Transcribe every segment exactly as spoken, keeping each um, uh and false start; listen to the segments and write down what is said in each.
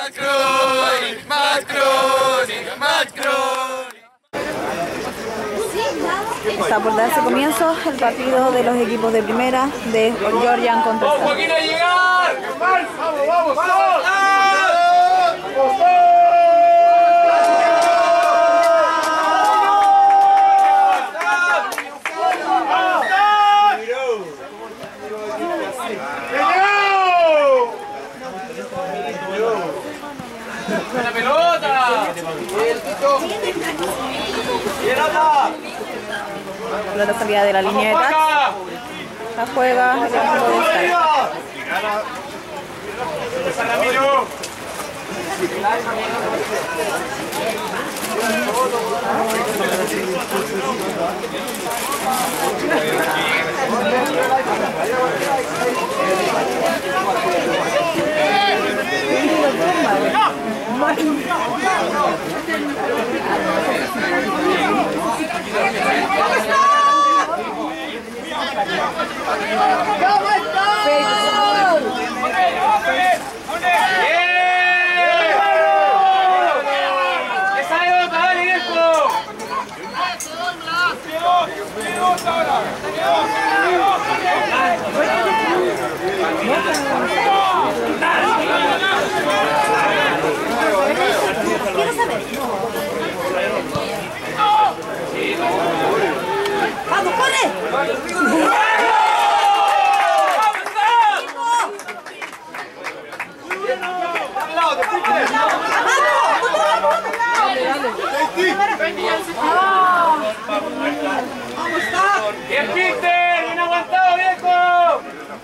Macron, Macron, Macron. Está por darse comienzo el partido de los equipos de primera de Georgian contra ¡Vamos, Joaquín, a llegar! ¡Vamos, vamos, vamos! ¡La pelota! la salida de la línea de touch. La juega el equipo de Quiero saber. ¡Vamos, corre! ¡Bien, Peter! ¡Bien aguantado, viejo!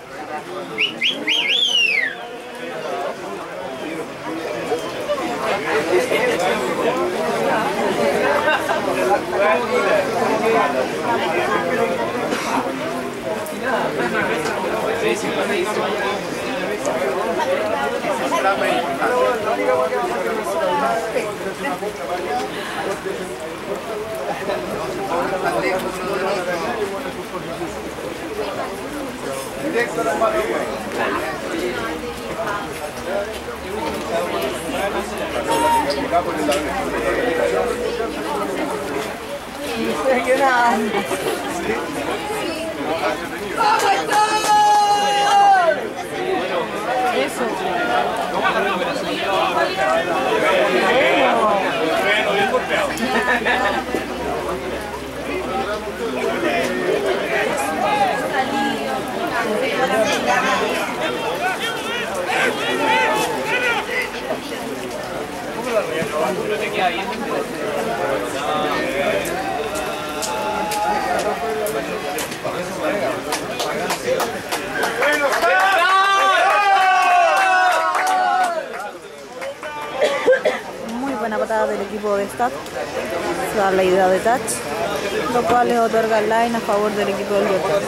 Directo a la mano. Eso. Pero te queda bien. Muy buena patada del equipo de Stad. Se da la idea de touch, lo cual les otorga el line a favor del equipo del Georgia.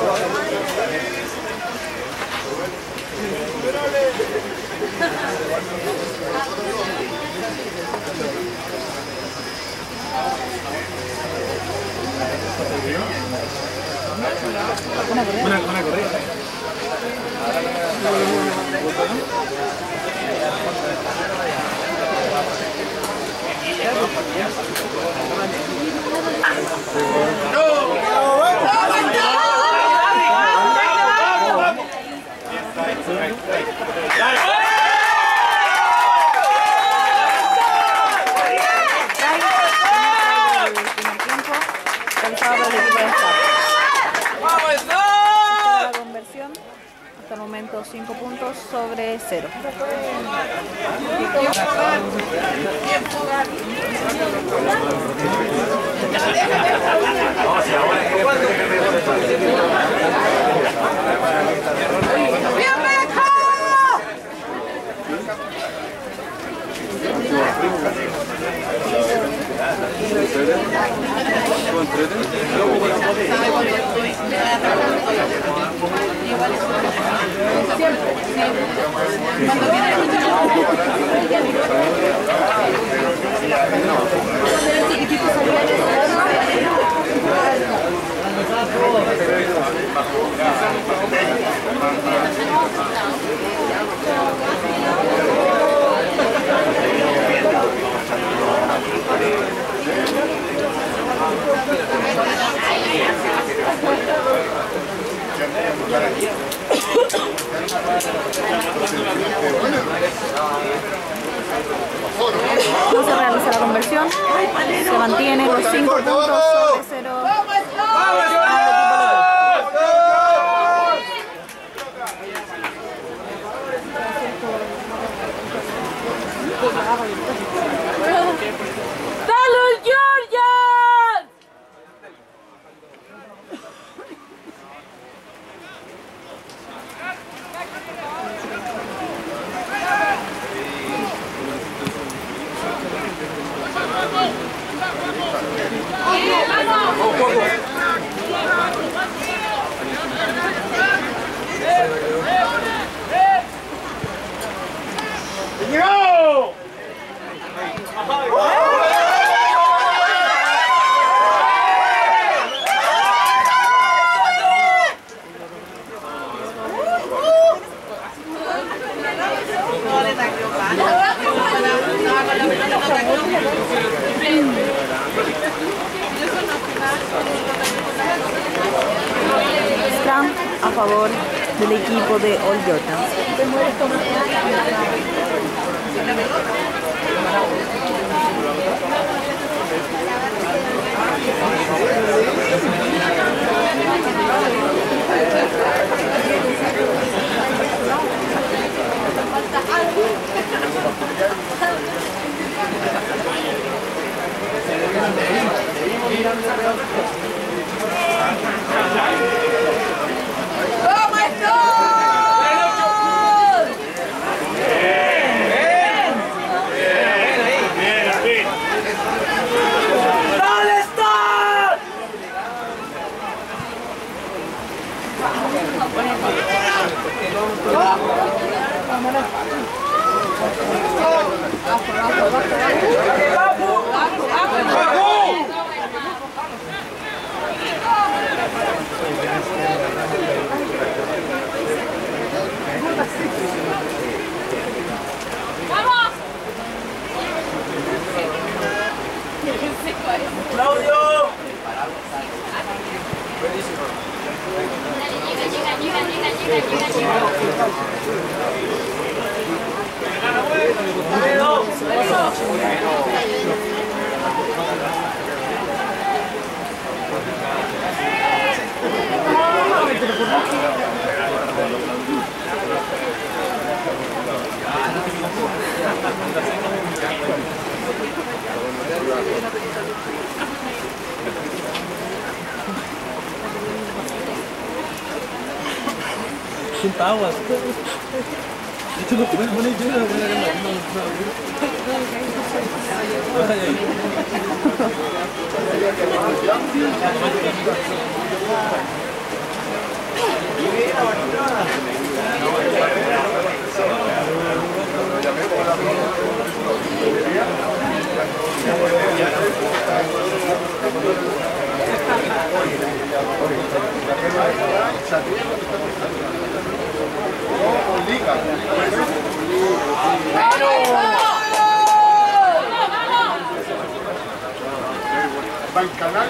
Una corrida. Una, una corrida. Hasta el momento cinco puntos sobre cero. Jordan se mantiene con cinco puntos sobre cero. ¡Dale, Georgia! ¡Llegó! Scrum a favor del equipo de All Jordans. ¡Claudio! Cinta awas. Itu loh, mana mana juga mana Va en canal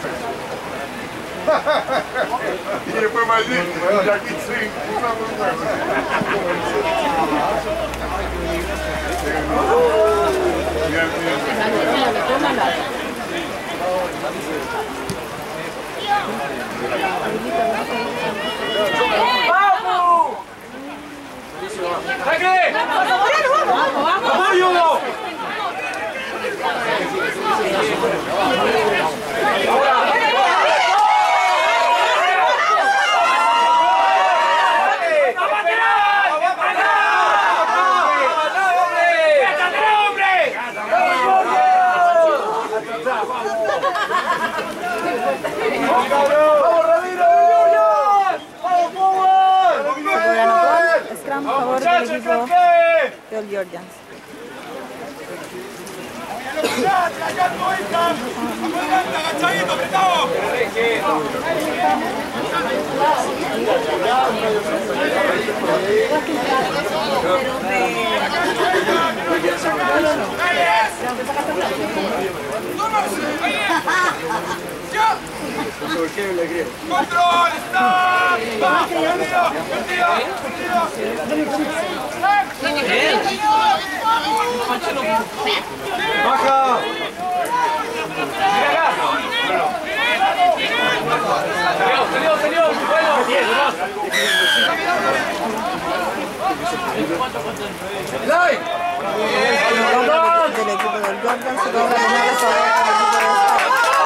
y después más bien, y aquí sí, una ¡vamos! ¡Saque! ¡Vamos, vamos! ¡Apoyo! Scrum a favor del equipo de All Jordans. ¡Agachadito, apretado! ¡Control! ¡Stop! ¡Baja! salió, salió! ¡Bueno! ¡Like! Del equipo del Jordan se logra ganar a favor del equipo de Stade.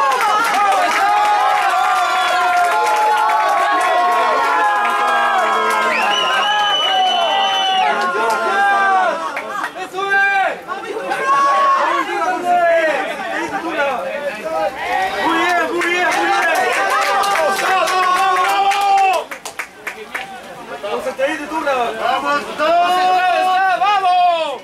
¡Vamos todos! ¡Vamos!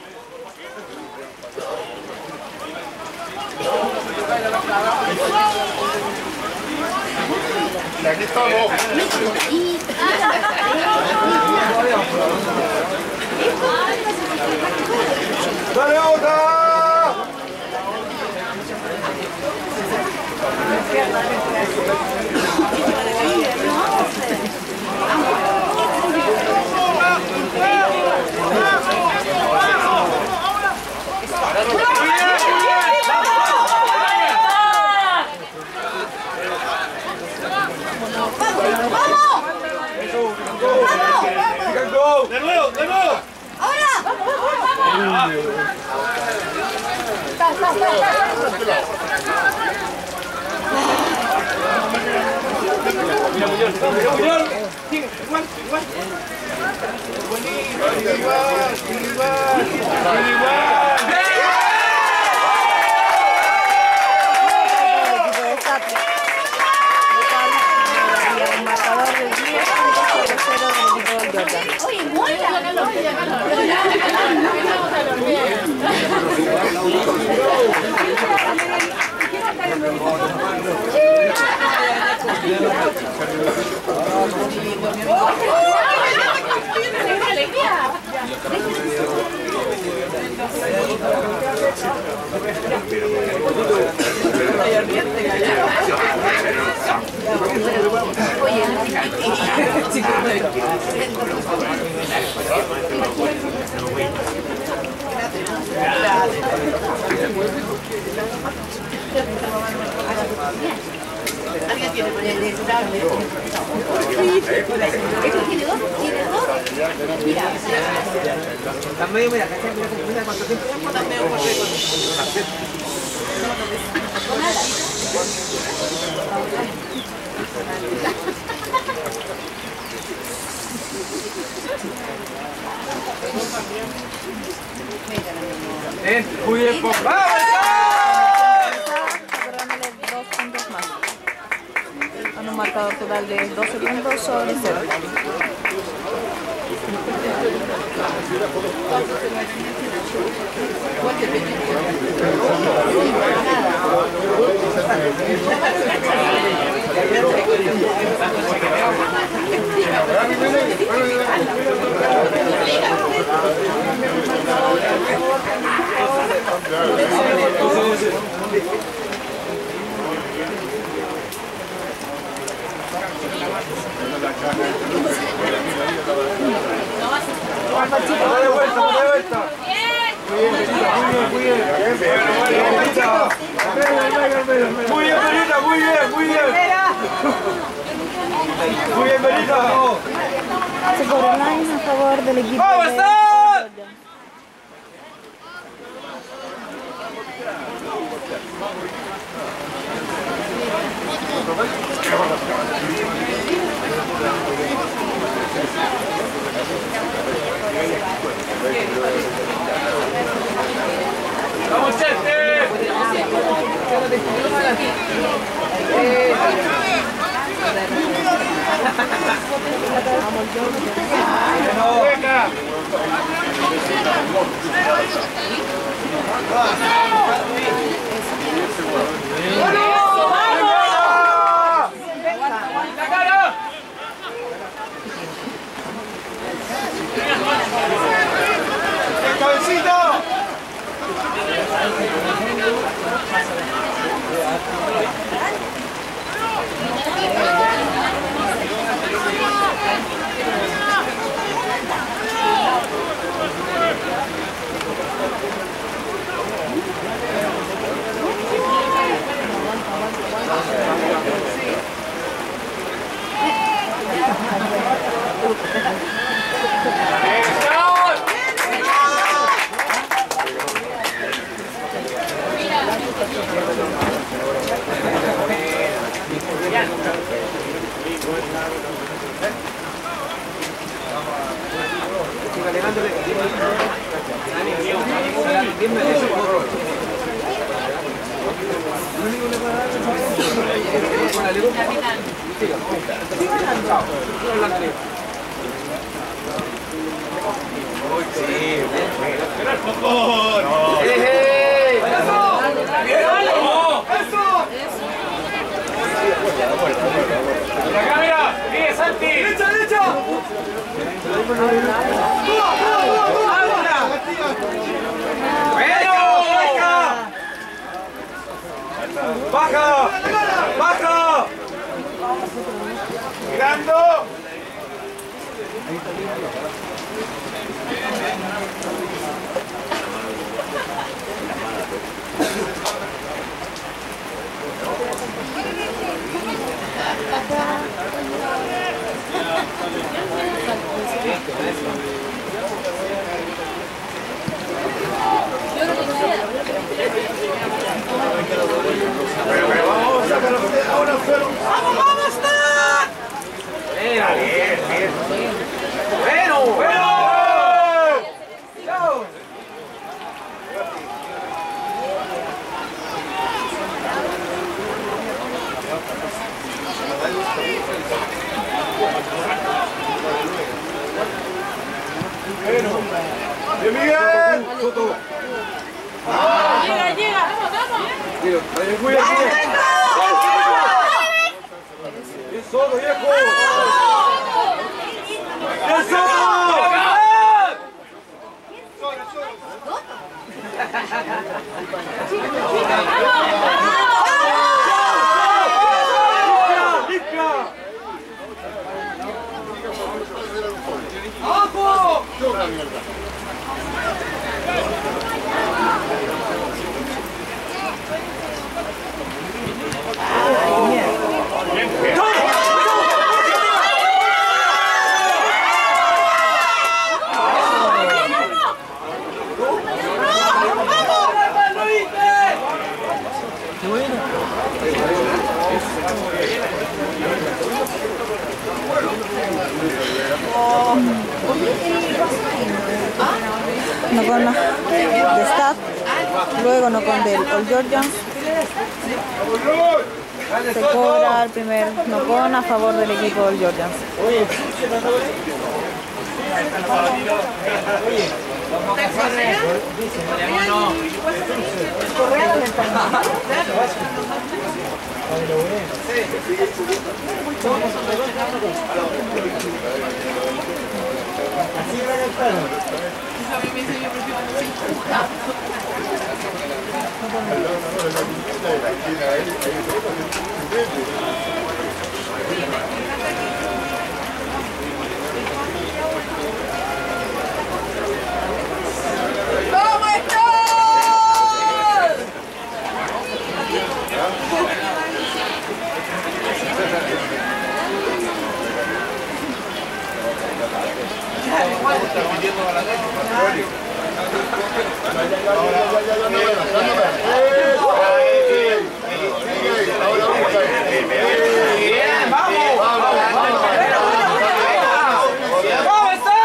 Aquí estamos. ¡Dale otra! ¡De nuevo! ¡De nuevo! ¡Ahora! ¡Está, está, está! Mira, Muñoz, mira, Muñoz. Igual, igual. Igual, igual, igual. El marcador de diez puntos sobre cero del equipo del Jordan. Oye, muera. ¿Alguien tiene por el desable? ¿Esto tiene dos? ¿Tiene dos? Mira, también mira, ¿cachai? Mira, mira cuánto tiempo. también un correo con nada. ¡Eh! ¡Muy bien, papá! Dándole dos puntos más. Con un marcador total de doce puntos sobre cero. ¡Dale vuelta, dale vuelta! Muy bien, muy bien, muy bien, Benita, muy bien, muy bien. Muy bien, Benita. Se cobra line a favor del equipo ¡Vamos, de Stade! Jordan. ¡Vamos, Chelsea! ¡Cabecita! ¿Quién me dice? ¡La cámara! ¡Sigue, Santi! ¡Derecha, derecha! ¡Baja! ¡Baja! ¡Mirando! ¡Vamos, sácalo! ¡Ahora fueron! ¡Vamos, vamos, está! ¡Bien, bien, bien! ¡Bueno, bueno! ¡Chao! Bueno, ¡bien, Miguel! ¡Soto! Llega, llega, vamos, vamos. ¡Bien, cuida! ¡Bien, Soto, viejo! ¡Bien, Soto! ¡Abajo! No con la de Stad, luego no con del All Georgians. Se cobra el primer no con a favor del equipo All Georgians. ¿Cómo estás? ¡Bien, vamos! ¡Vamos, está!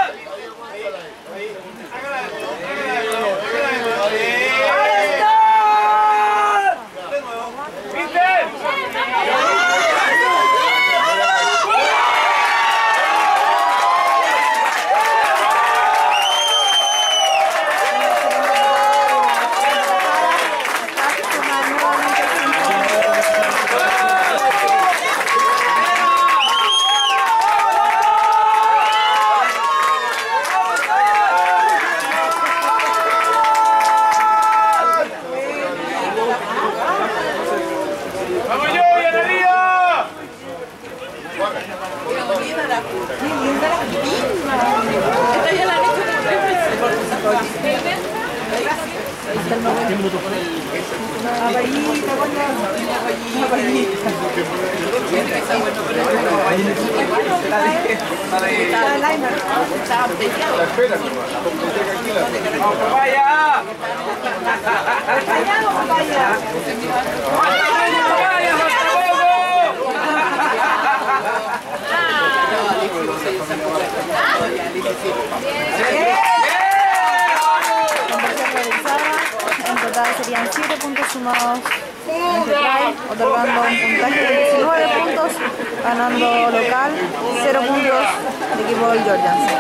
¡Vaya! Conversación realizada. serían siete puntos sumados en este try, otorgando un puntaje de diecinueve puntos, ganando local, cero puntos el equipo del Georgians.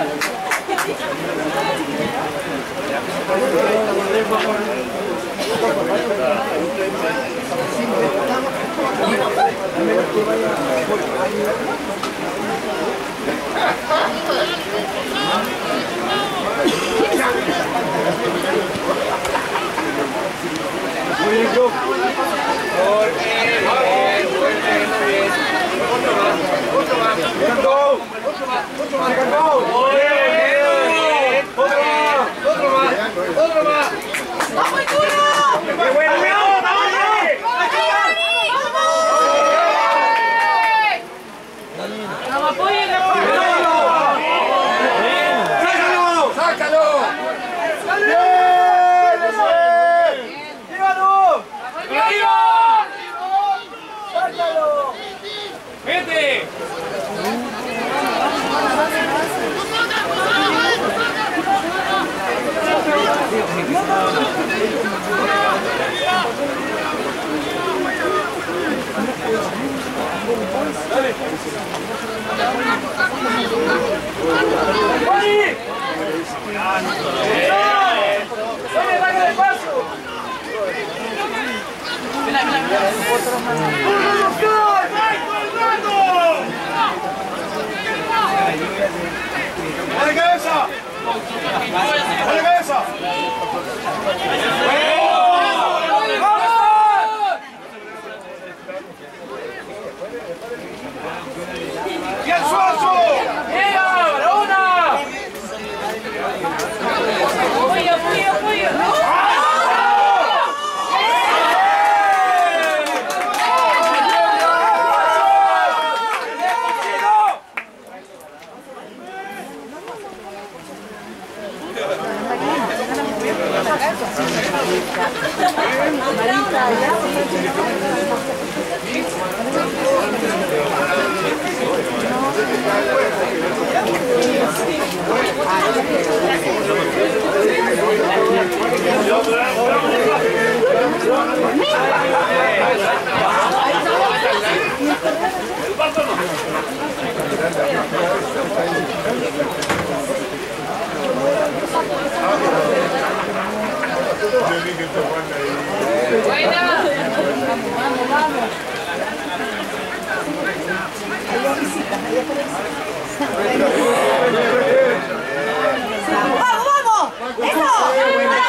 Muy bien, Joe. Muy bien, muy bien, muy bien. Otro más, otro más. Otro más, otro más. Muy bien. Otro más, otro más, otro más. ¡Vamos, Chulo! ¡Qué bueno! ¡Vamos, vamos! ¡Vamos, apoyen! ¡Sácalo! ¡Sácalo! ¡Vete! ¡Dale cabeza! ¡Dale cabeza! ¡Y al suazo! ¡Apoyo, apoyo, apoyo! Buena. Vamos, vamos. ¡Vamos, vamos! ¡Eso!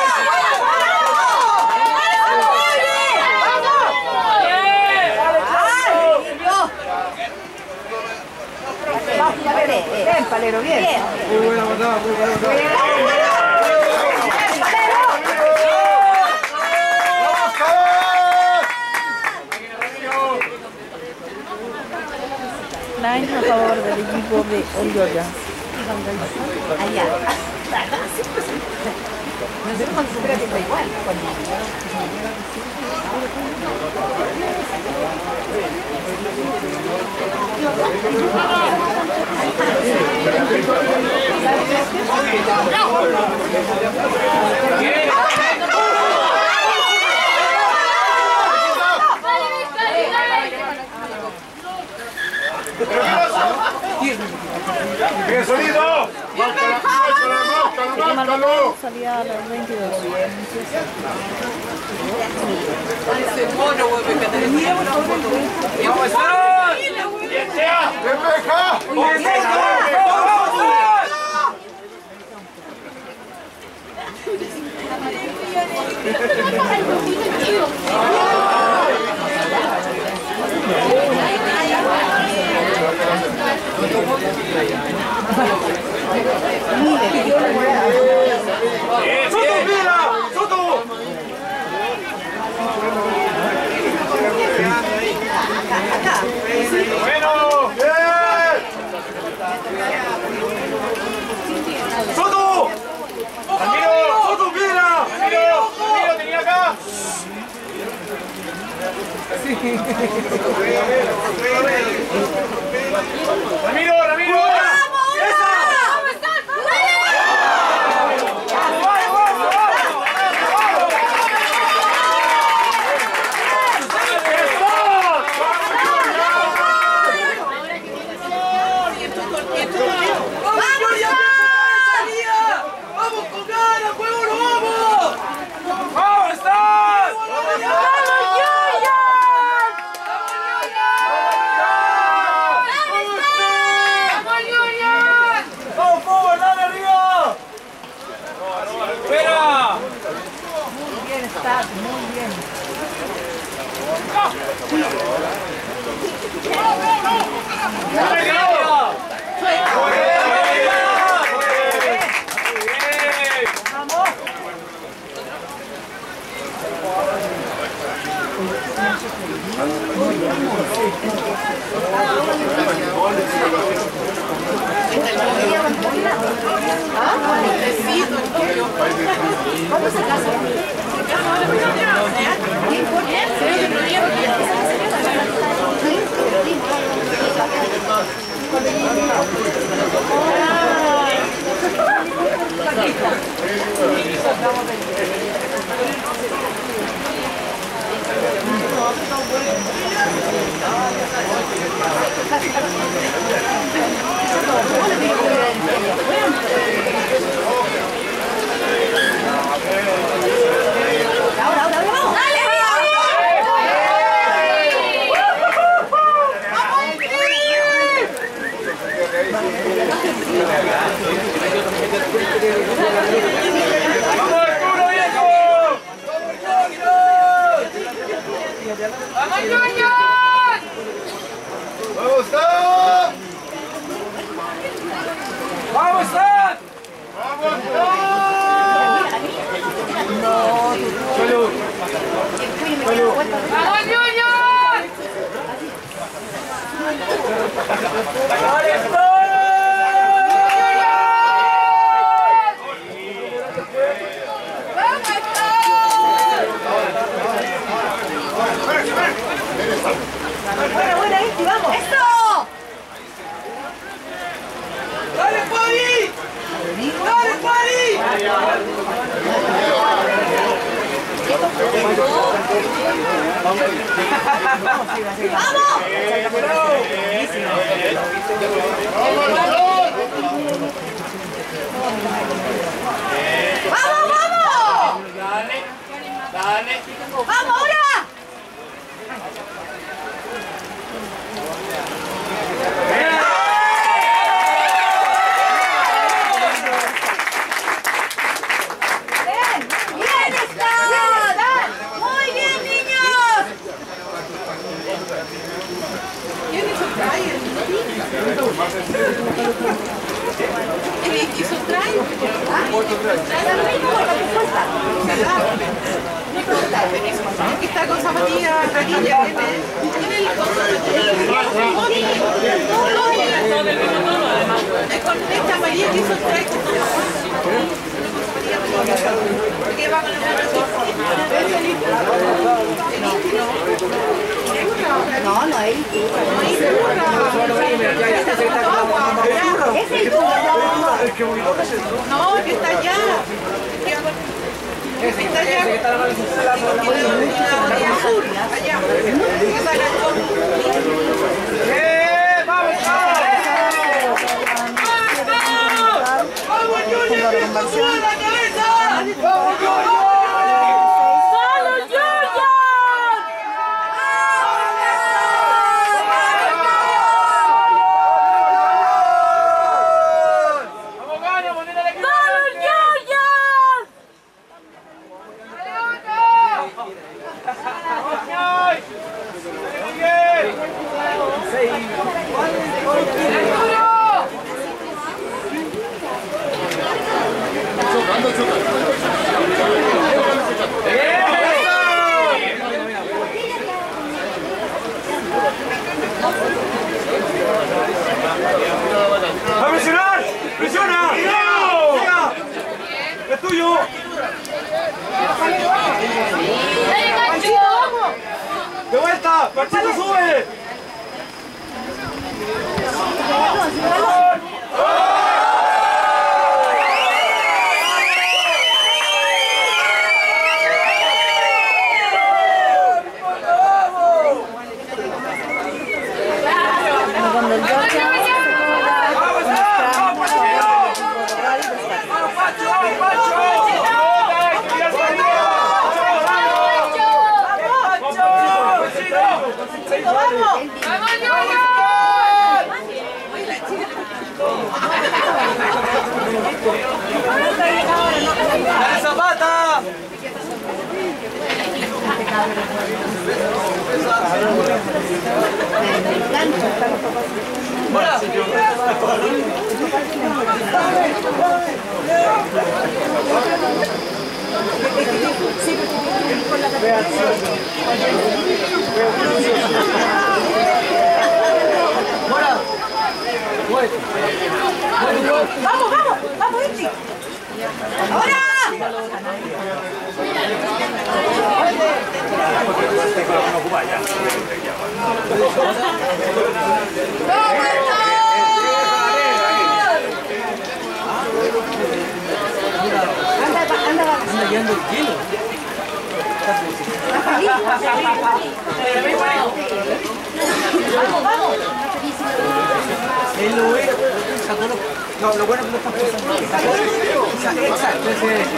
Bien, Palero, bien. Muy buena patada, muy buena patada. Line a favor del equipo de All Georgia. Allá. Nosotros consideramos que está igual. ¡Bien sonido! ¡Márcalo! Salida a los veintidós. Ese mono, güey, que tenés. ¡Vamos a estar! ¡Bien sea! ¡Despeja! ¡Bien sea! ¡Soto, mira! ¡Soto! ¡Bueno! ¡Bien! ¡Soto! ¡Ramiro! ¡Soto, mira! ¡Ramiro! ¡Ramiro, tenía acá! ¡Ramiro, Ramiro! ¡Esa! estás, muy bien. ¿Cuándo se casa? ¿Qué ahora, ahora, ahora. ¡Dale! ¡Vamos, Stan! ¡Salud! ¡Salud! ¡Vamos, Junior! Bueno, bueno, ahí, vamos. ¡Eso! ¡Dale, Pari! ¡Dale, Pari! ¡Vamos, vamos! Dale, dale. ¡Vamos ahora! ¡Bien! ¡Bien están! ¡Muy bien, niños! ¿Quién hizo traer? ¿Quién hizo traer? Aquí está con zapatillas amarillas. Tiene el con esta amarilla que hizo traer. ¿Qué va con la No, no, él. Es el No, que está allá. Está allá. Azul, allá. ¡Eh! ¡Vamos, ¡A presionar! ¡Presiona! ¡Llega! ¡Es tuyo! ¡De vuelta! ¡Marchito, sube! Cuando el Georgia ¡Dale, Zapata! Vamos, vamos, vamos, Iti. Ahora. Anda guiando el hielo. Vamos, vamos. Él lo ve, sacó lo, no, lo bueno que lo están pasando. Exacto, exacto, ese es.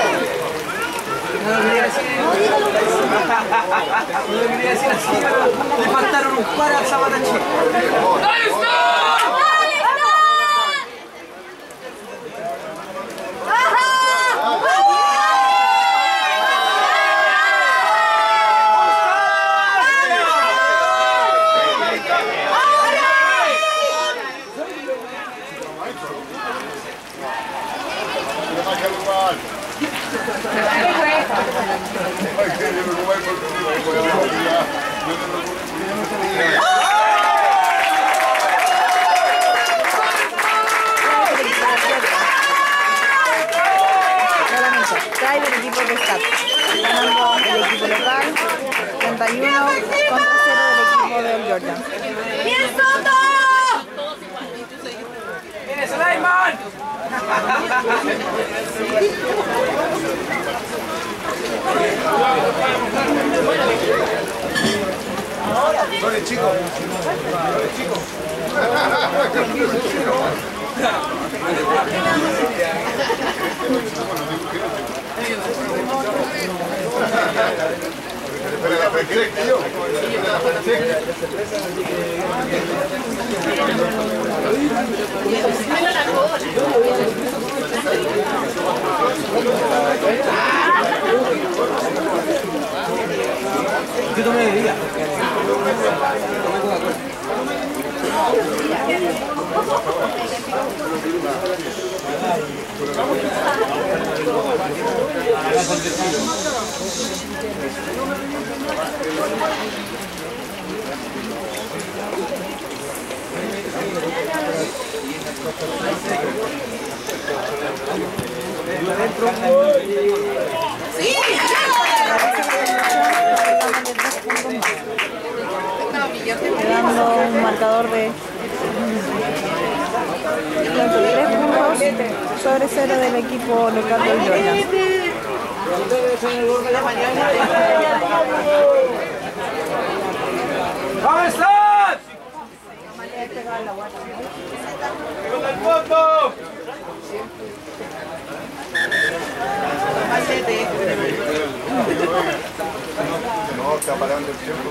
No lo quería decir. No lo quería decir así, pero le faltaron un par a Sabatachi. ¡Ahí está! Trae del equipo de Pescat, ganando el equipo local, treinta y uno contra cero del equipo del Georgia. ¡Bien, Soto! ¡Viene Sulaiman! Dale, chico. Dale, chico. Espera la pre-check, tío. Espera la pre-check. Yo tomé bebida. ¡Sí! Quedando un marcador de tres puntos sobre cero del equipo local del Georgia. ¡Vamos, Slot! ¡Con el fondo! No, está parando el tiempo.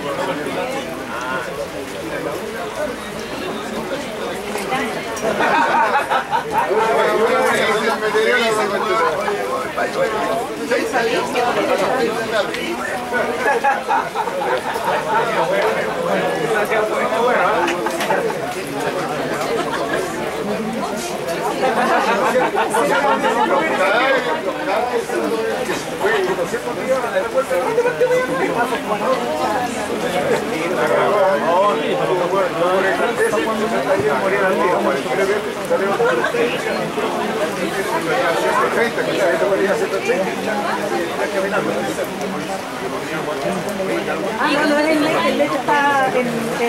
Ah, no, no es el leche, el leche está en...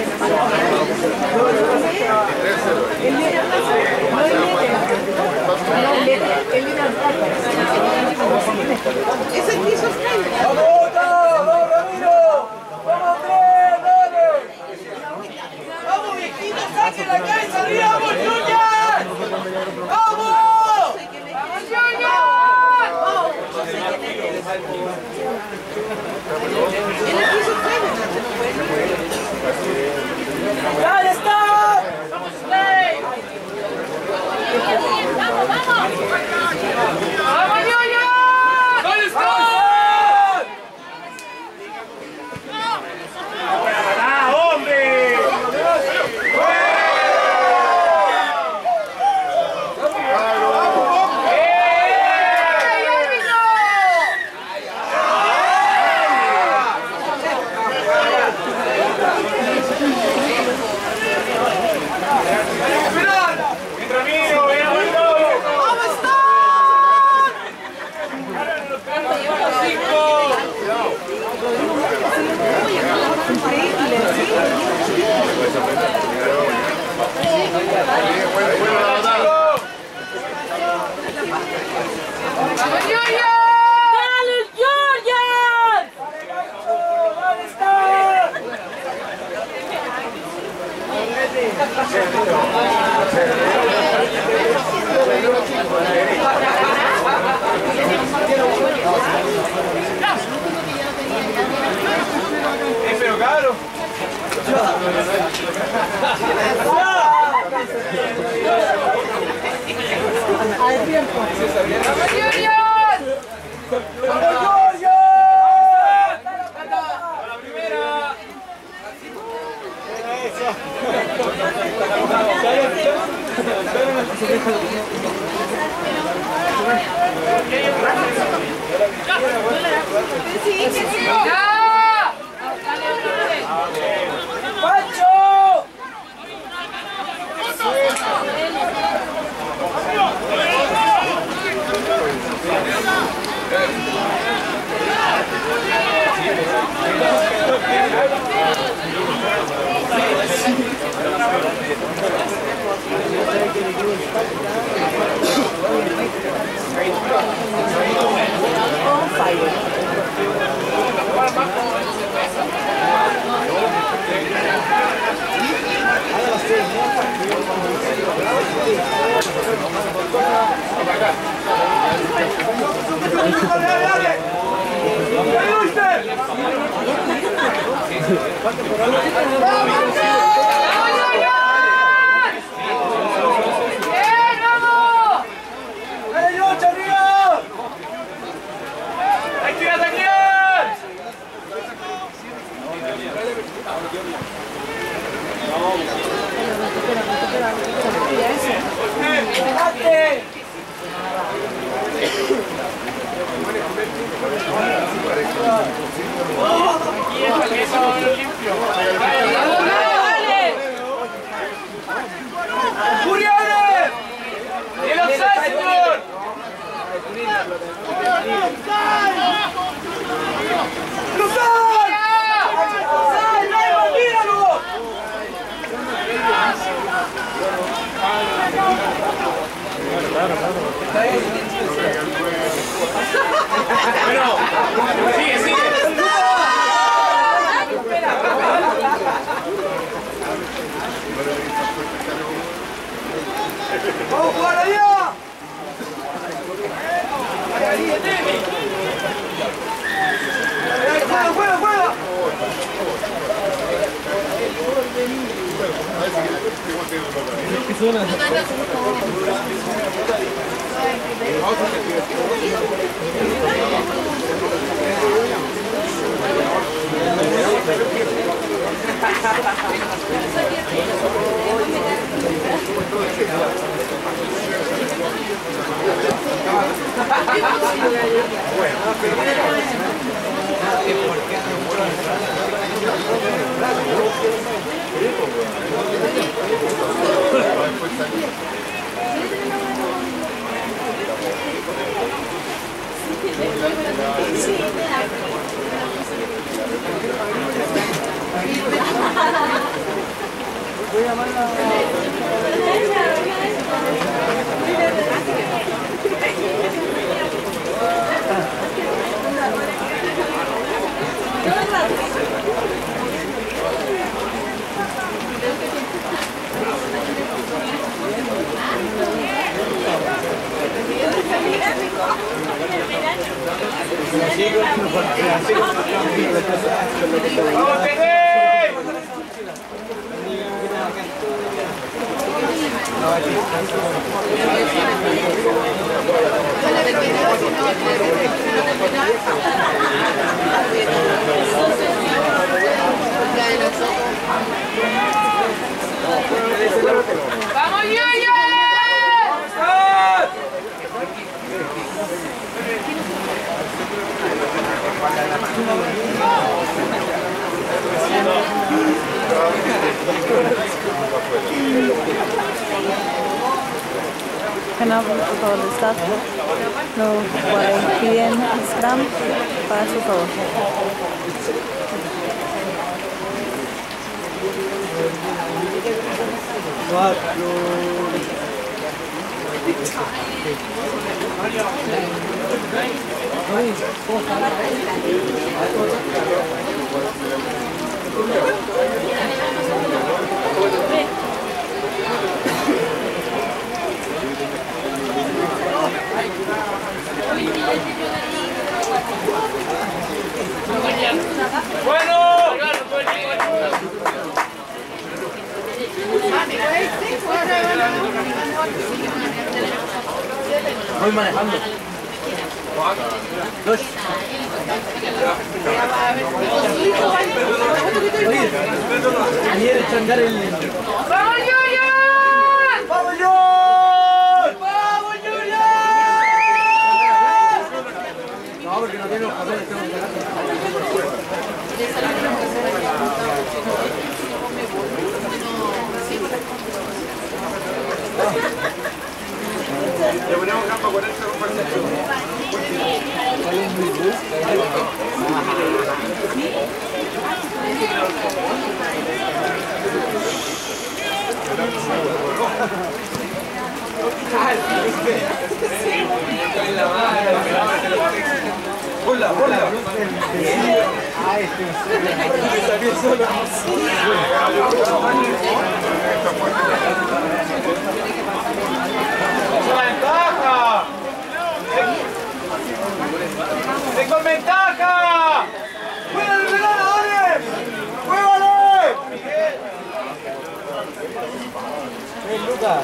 El leche, no el leche. No, el leche, el leche. Es el piso Skyler. ¡Vamos, vamos, Ramiro! ¡Vamos, tres, dale! ¡Vamos, viejito, saque la cabeza arriba, vamos, Junior! ¡Vamos! ¡Junior! ¡Dale, stop! ¡Vamos, Slay! ¡Vamos, vamos! ¡Vamos, Junior! ¡Dale, stop! Eh, pero cabrón. Al tiempo. ¡Vamos, Junior! ¡A la primera! ¡Ya! ¡Pancho! On fire. ¡Julián! ¡El offside, señor! Bueno, sigue, sigue. ¡Vamos a jugar allá! ¡Juega, juega, juega! ¿Qué suena? Voy a llamarla. ¡Vamos, Pepe! ¡Vamos, Yoyo! Ganado por favor del staff. Los jugadores piden scrum para su favor. ¡Vamos! Voy manejando. Dos. Oye, ayer estancar el... ¡Vamos, Julián! ¡Vamos, Julián! ¡Vamos, Julián! No, porque no tiene los papeles, tengo que Le ponemos capa con esta conversación. Hola, hola. Ah, este. ¡Ventaja! ¡Ven con ventaja! ¡Juega el verano, dale! ¡Juégale! ¡Eh, Lucas!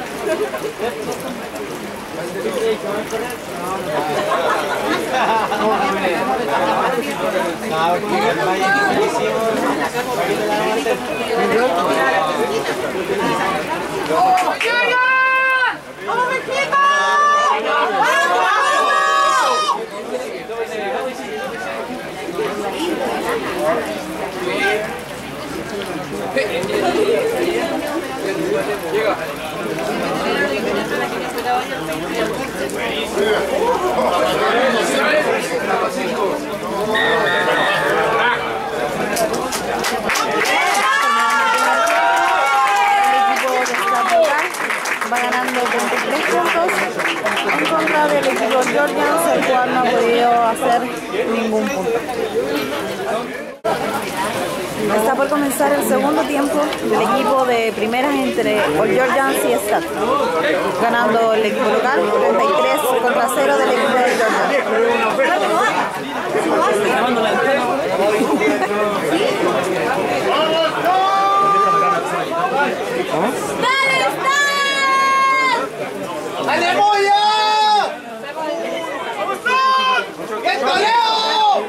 ¡Vamos, Mejita! Llega. Va ganando veintitrés puntos en contra del equipo Georgians, el cual no ha podido hacer ningún punto. Está por comenzar el segundo tiempo del equipo de primeras entre All Georgians y Stade, ganando el equipo local treinta y tres contra cero del equipo de Georgians. ¡Dale, Moya! ¡Qué goleo!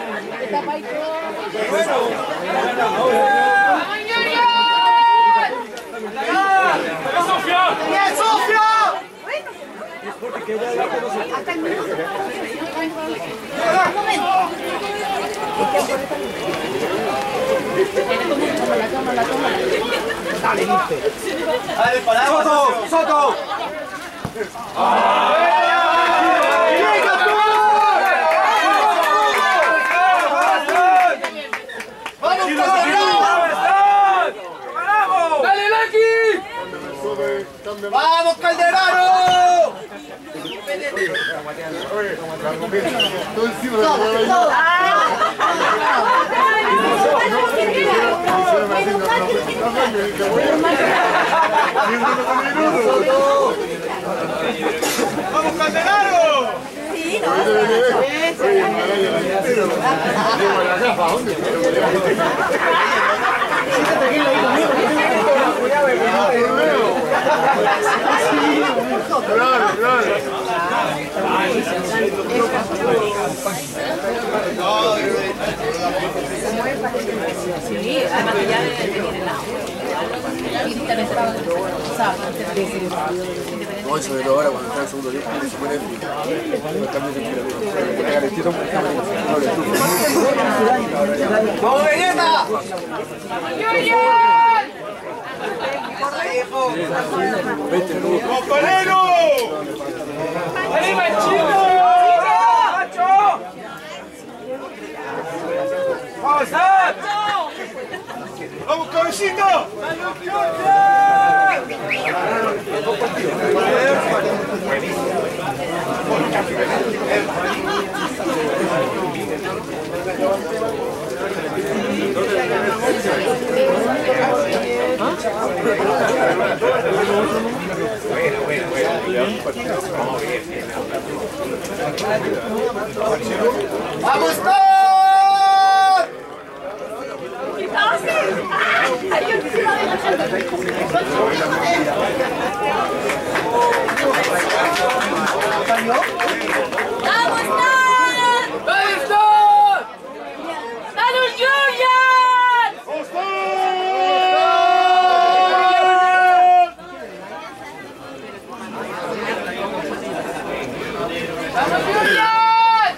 ¡Bien, Sofía! ¡Bien, Sofía! Hasta el minuto. ¡Dale, para ¡Soto! ¡Soto! ¡Vamos, Calderano! Todo encima de la ¡Vamos, Calderano! Sí, no. Claro, claro. Sí, además que ya debe tener helado. Y también se va a No, y sobre todo ahora cuando está en el segundo tiempo se pone el cambio de temperatura. ¡Vamos, Belleta! ¡Companero! ¡Dale, Manchito! ¡Macho! ¡Vamos, Sat! ¡Vamos, cabecito! Bueno, bueno, bueno. ¡Vamos todos! ¡Vamos, Stan! ¡Dale, Stan! ¡Danos, Julian! ¡Vamos, Julian!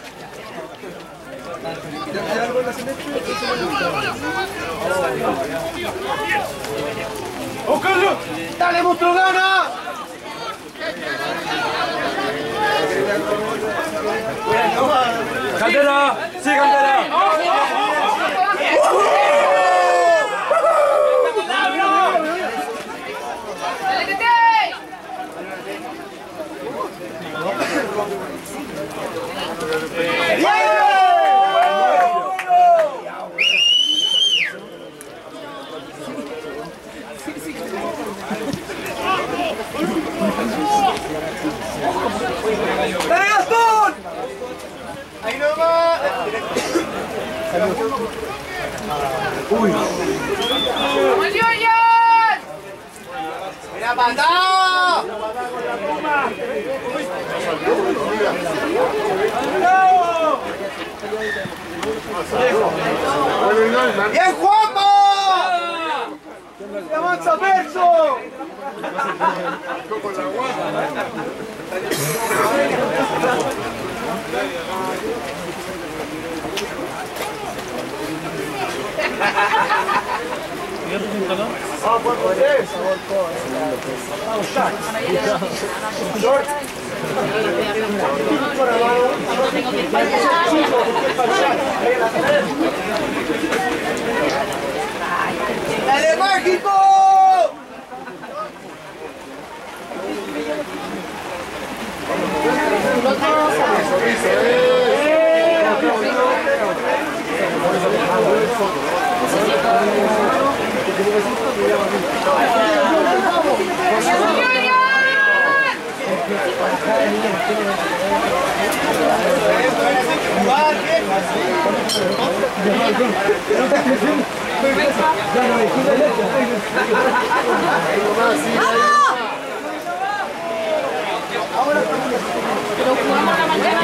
¡Oh, Carlos! ¡Dale, monstruo, gana! Caldera, sí, Caldera. ¡Dale, Gastón! ¡Ahí nomás! ¡Vamos, Julian! ¡Mira, patada! ¡Bien, Juanma! ¡Ya avanza, Verso! ¡Dale, mágico! Pero jugamos la mañana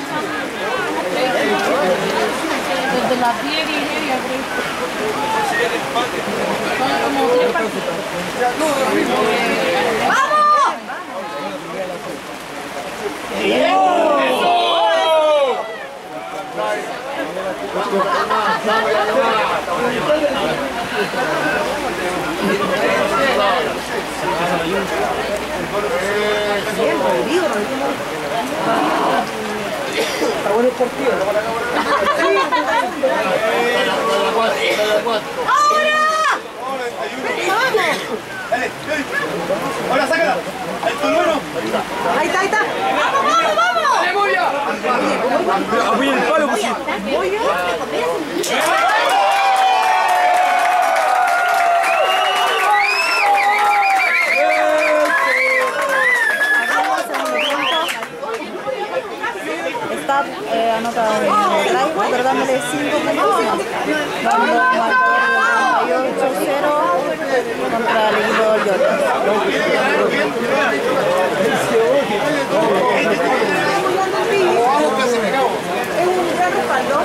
desde las diez y media, creo. Son como tres partidos. ¡Vamos! Está bueno el partido. Dale, ahora sácala. Ahí está, bueno. Ahí está, ahí está. ¡Vamos, vamos, vamos! ¡Dale, Moya! Apoya el palo, pues sí. Está eh, anotado en el live, otorgándole cinco puntos más, dando un marcador de noventa y ocho cero contra el equipo de Jordan. Es un gran respaldo.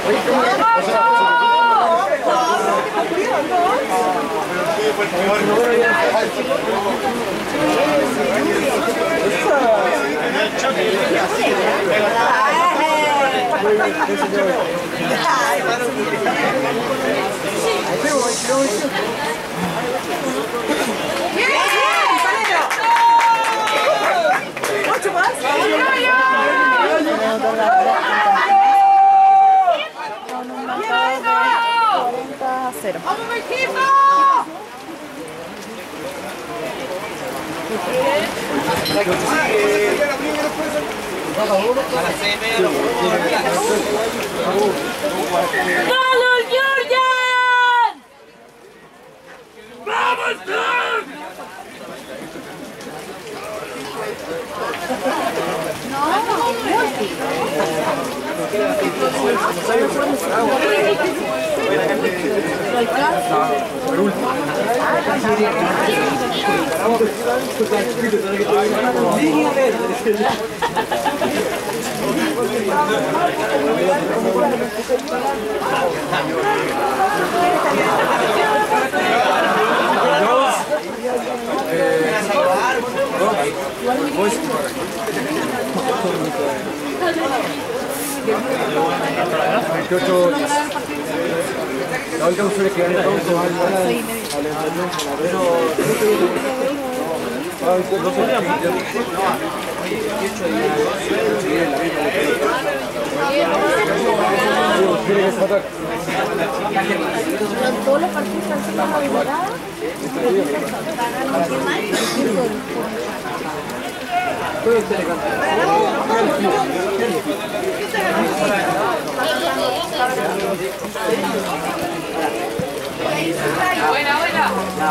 Mucho más. Con un marcador de cuarenta a cero. ¡Vamos, mi equipo! ¡Vamos, Jordan! ¡Vamos, Jordan! No, multi. veintiocho. La última opción es que gane todos. Todos los partidos están siendo habilitados. Buena, buena.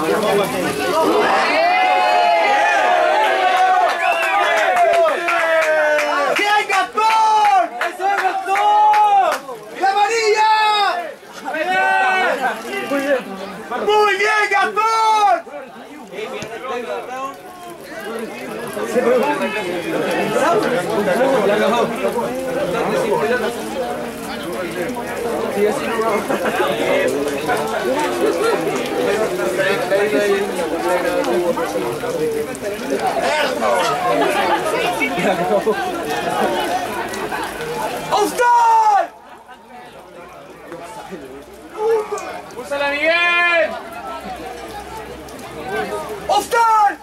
¡Que hay Gastón! ¡Eso es Gastón! ¡La amarilla! Muy bien. ¡Muy bien, Gastón! ¡Oscar! ¡Úsala, Miguel! ¡Oscar!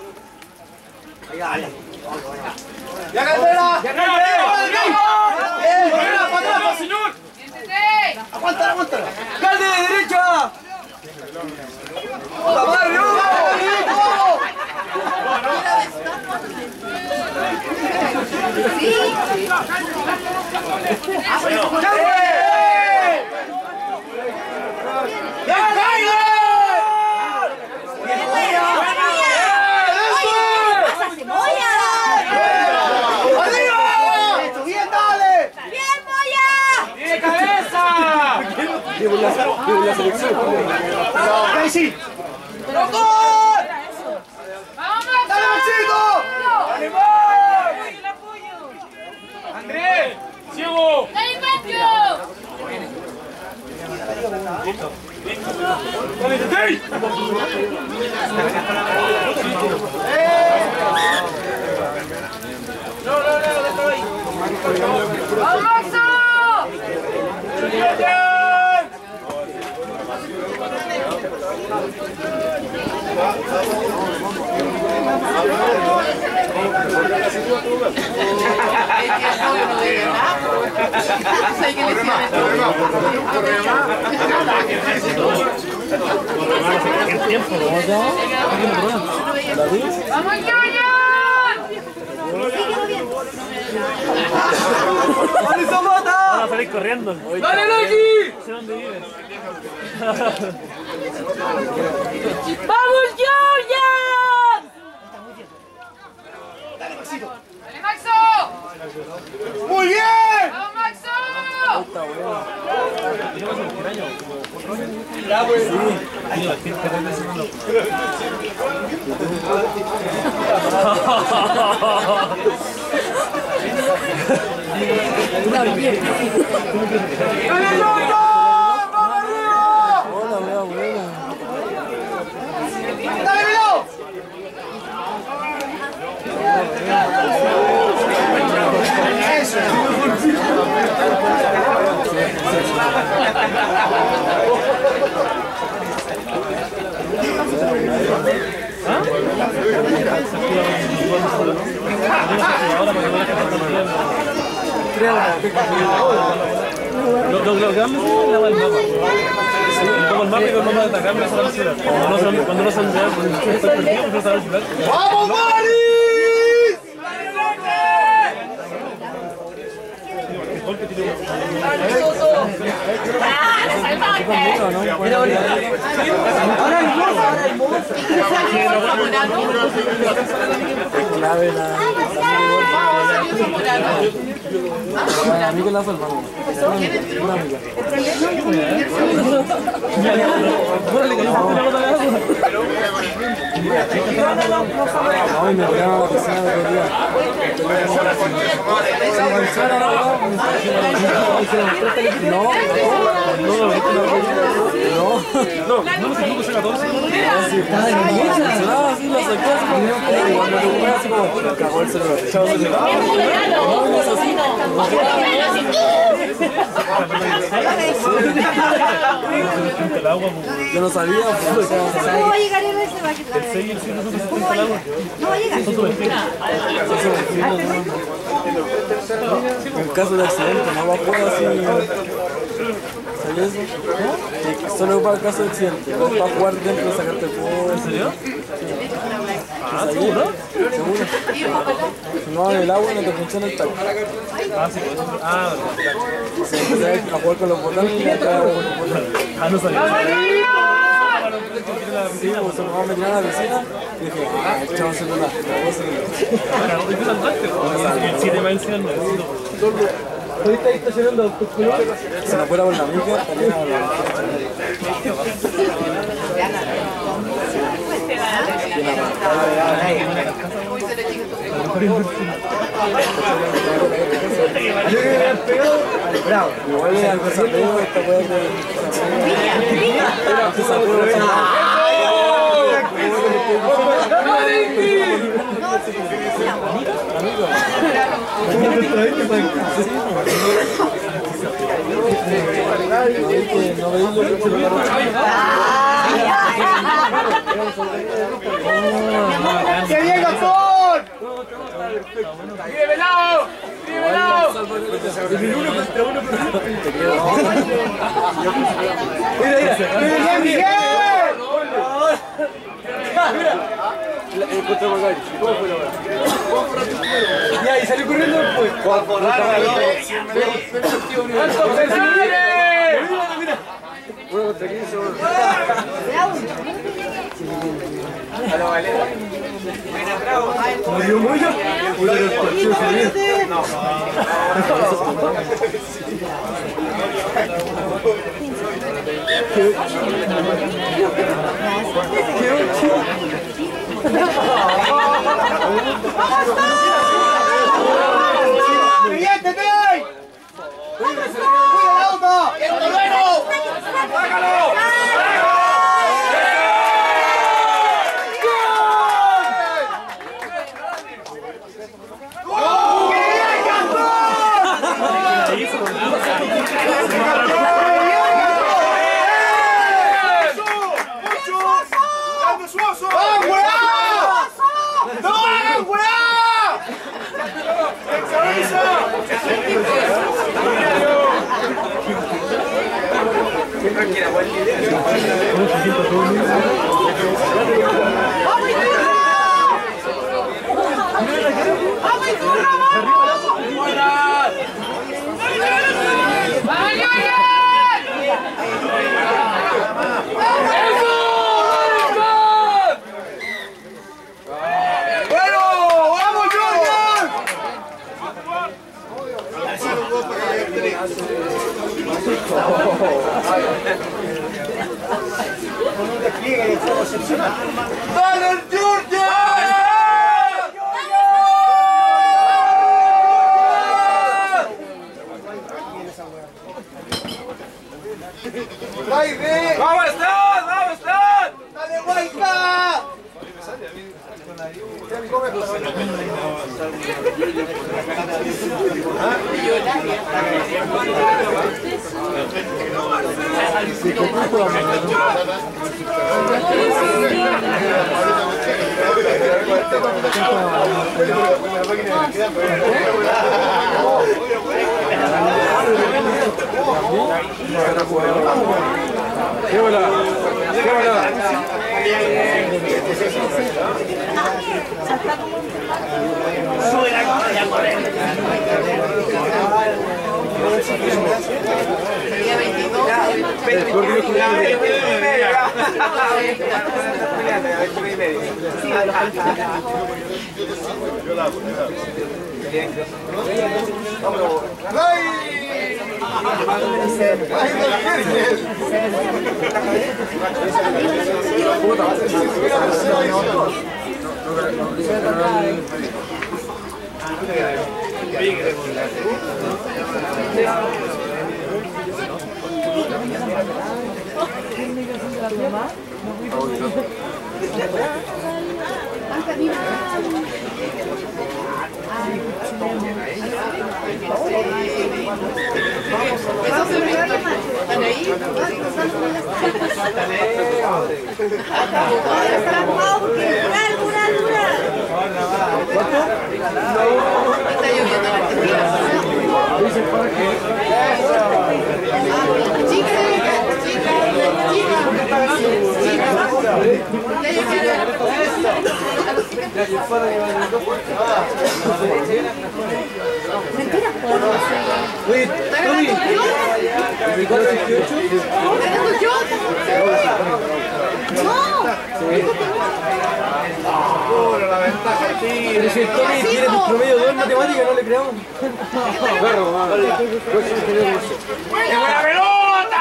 ¡Ya Caldera! ¡Ya Caldera! ¡Señor! ¡Aguántala, aguántala! ¡Calde de derecha! ¡Puta madre! Vivo la, vivo la selección. ¡Ahí sí! ¡Vamos! ¡Dale, Maxito! ¡Dale, voy! ¡El apoyo! ¡Andrés! ¡Ciego! ¡Dale, Mateo! ¡Dale, Tete! ¡No, no, no! ¡Déjalo ahí! ¡Vamos, Maxo! ¿Qué tiempo? ¿Vamos ya? ¡Vamos, Ñoño! ¡Dale, Zapata! Vamos a salir corriendo. ¡Dale, Loki! No sé dónde vives. ¡Vamos, Georgian! ¡Dale, Maxito! ¡Dale, Maxo! ¡Muy bien! ¡Vamos, Maxo! ¡Dale, Loco! ¡Vamos arriba! Hola, buena, buena. ¡Dale, Milo! Lo, lo, lo grande es el agua del mapa. Como el mapa y el mapa de atacarme es la ciudad. Cuando no se cuando no se han llegado, pues estoy perdido, no sabes ciudad. ¡Vamos, Maris! Clave la... amigo la hermano. Una amiga. Órale, que yo no la nota. Ay, me tiraron a la piscina de día. No, no, no, no, no, no se puso catorce. Sí, está de mucha. Ah, sí, la saqué así. Cuando te pones así como, cagó el celular. Chao, celular. No, no es así. Yo no sabía, o sea, ¿Cómo va a llegar el ese? el seis y el siete son sesenta al agua. No va a llegar. Son subestilos. En caso de accidente, no va a jugar así. ¿Sabes eso? ¿No? Solo para el caso de accidente, no para jugar dentro de sacarte el juego. ¿En serio? Ah, ¿seguro? Seguro. Si no en el agua no te funciona el taco. Ah, sí, pues eso. Ah, verdad. Si empecé a jugar con los botones y acá con los botones. Ah, no sabía. Sí, pues se me va a meter a la piscina y dije, ah, el chavo celular, el celular. ¿Y tú saltaste? El siete va encima. Ahorita ahí estacionando tus colores. Si no fuera por la amiga, estaría a la... Igual es algo sapeo, esta puede ser... ¡Que bien, Gastón! ¡Mire, velado! ¡Mire, velado! ¡Mira, mira! ¡Mira, Miguel! Ya, y salió corriendo después. ¡Juan Forrado! Uno contra quince, uno. A la Valera. Buena, bravo. ¿Murió mucho? Uno de los partidos que viene. No. ¡Siguiente, ¡cuida el auto! ¡El torero! ¡Sácalo! Tranquila, buen líder. ¡Dale, Georgia! ¡Vamos, Stan! ¡Vamos, Stan! ¡Dale, Huayca! ¡Qué bola! ¡Qué bola! Sube la cosa y a correr. Día veintidós. Oye, Tommy, ¿recuerdas el dieciocho? Pero si el Tommy tiene tu promedio dos en matemáticas, no le creamos. ¡Es buena pelota!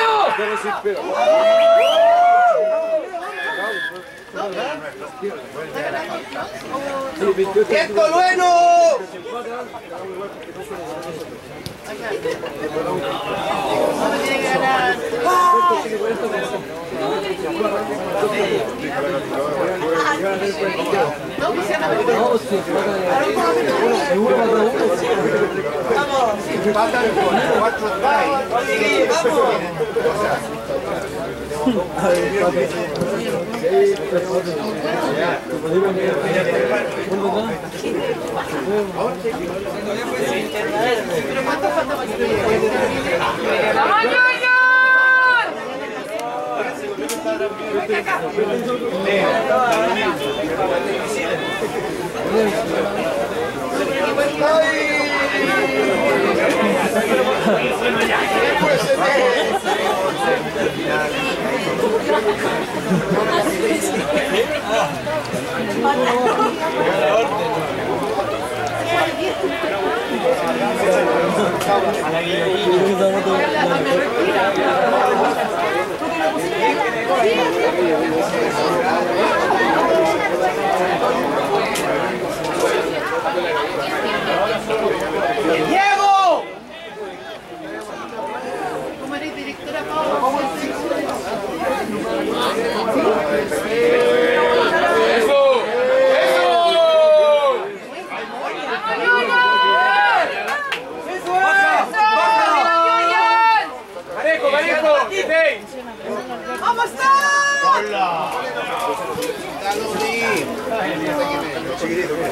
¡Esto es bueno! ¡Diego! ¿Cómo eres directora? ¡Eso! ¡Manejo, manejo! ¡Seis! ¡Vamos, está! ¡Hola! Chiquitito, mira.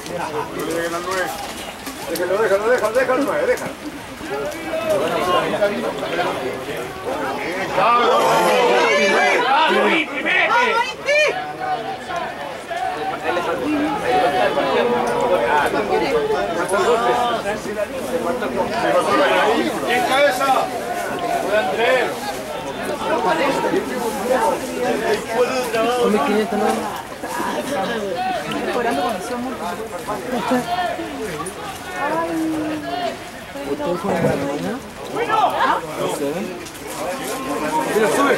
Déjalo, déjalo, déjalo, déjalo, nueve, déjalo. ¡Vamos, Inti, vete! ¡Vamos, Inti! ¡En cabeza! ¡Andrés! mil quinientos, ¿no? Mejorando condición múltiple. ¿Ustedes juegan en la mañana? No sé. ¡Mira, sube!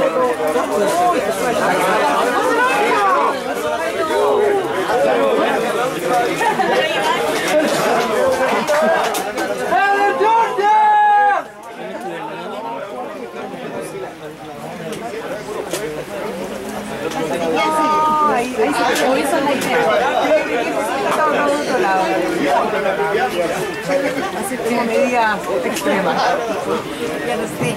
Ahí, ahí se hoy son la idea. Estamos por otro lado. Así como medida extrema. Ya lo sé.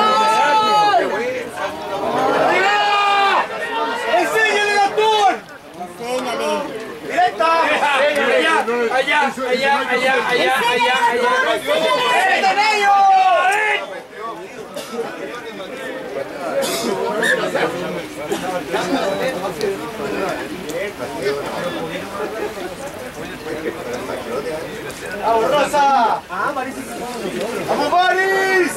¡Enséñale a Artur! allá, allá, allá, allá, allá, allá. ¡Están ellos! ¡Vamos, Rosa! ¡Vamos, Boris!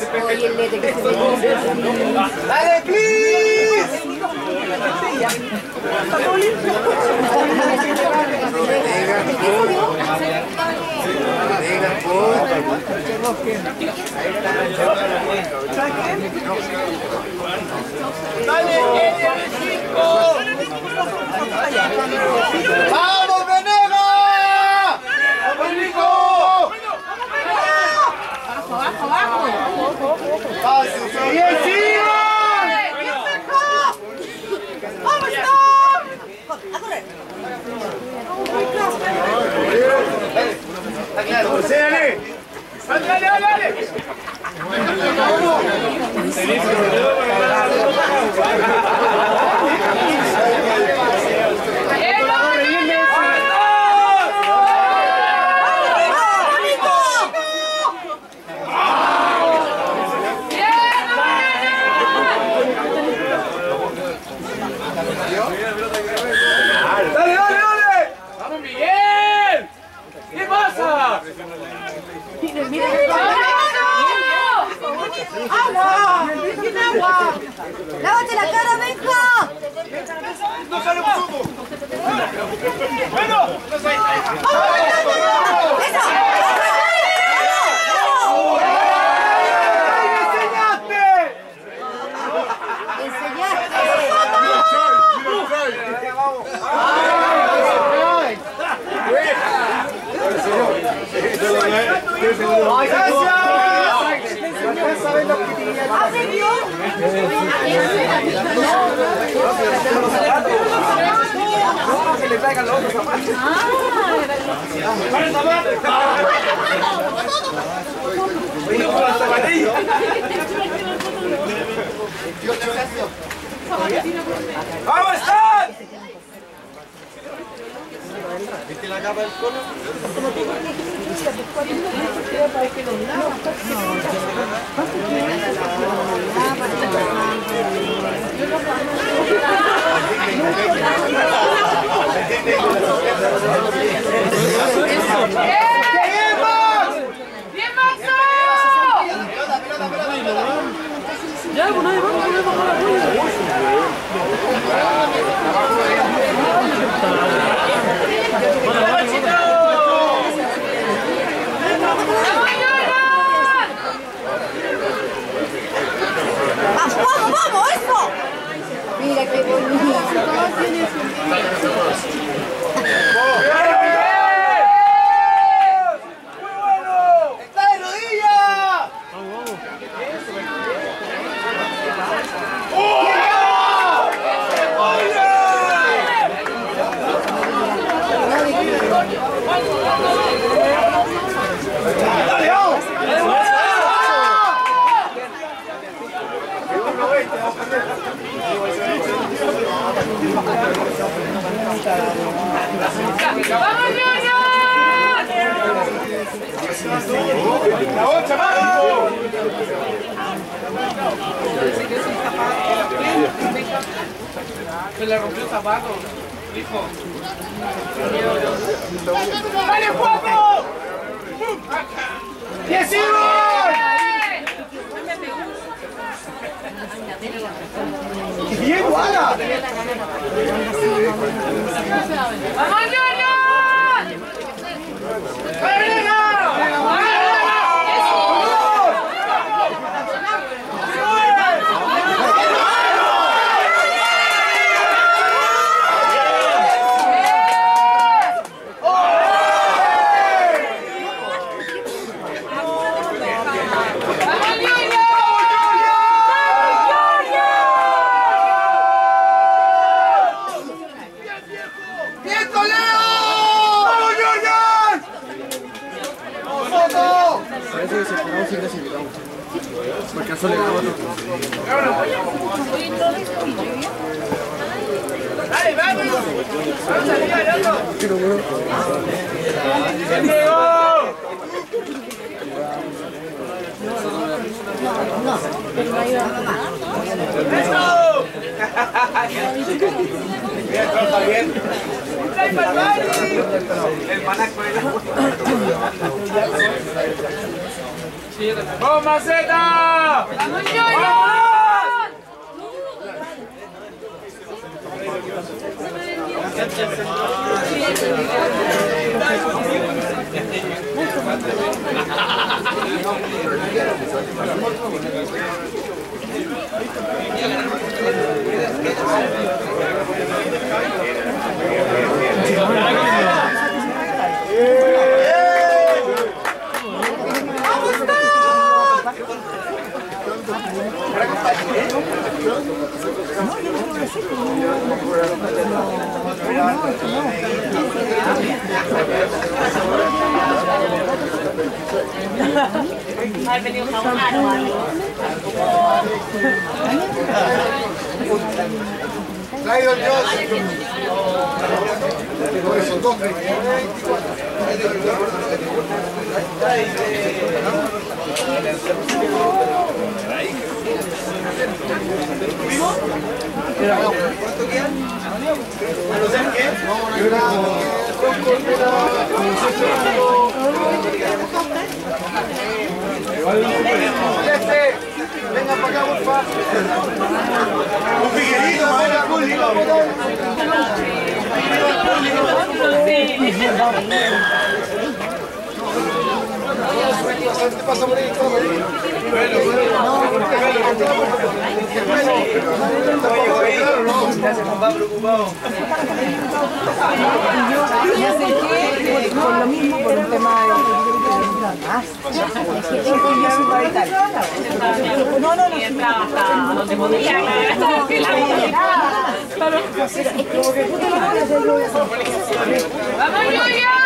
¡Dale, please! ¡Dale, N cinco! ¡Vamos, Venega! ¡Vamos, Nico! Abajo, abajo, abajo. ¡Bien, sigan! ¡Vamos, stop! ¡A correr! ¡Dale! ¡Dale, dale, dale! ¡Dale, dale, dale! ¡Vamos, Miguel! ¿Qué pasa? ¡Agua! ¡Tiene agua! ¡Lávate la cara, Benja! ¡No sale un poco! ¡Bueno! ¡Eso! ¡Ay, gracias! ¡Hace Dios! Que le traigan los otros zapatos. ¡Para el zapato! ¡Oye, con la zapatilla! ¡Vamos, Stan! ¿Viste la capa del cono? ¡Bien, Max! ¡Bien, Maxo! Ya, pues nadie más, nadie más, nadie más. ¡Vamos, vamos, vamos! ¡Eso! Mira qué bonito. ¡Está de rodillas! ¡Dale, vamos! ¡Vamos, Ñoño! ¡La ocha, mano! Se le rompió el zapato, hijo. ¡Dale, Juaco! ¡Bien, Simón! ¡Bien, Juana! ¡Vamos, Ñoño! Parece que se esperamos y clasificamos. Porque a Sole ganamos nosotros. ¡Dale, vamos! Bien, trabaja bien. El manaco de la ¡vamos, Maceta! ¡Vamos, Ha venido jabonado o algo. Traído el Dios. Por esos dos. ¿Cuánto queda? ¿No sé qué? Venga para acá, por favor. Un figuerito, para el público. ¿Qué pasa por ahí? Bueno, va preocupado. Me acerqué por lo mismo, por un tema de... No, no, no. Y entraba hasta donde podía. ¡Vamos,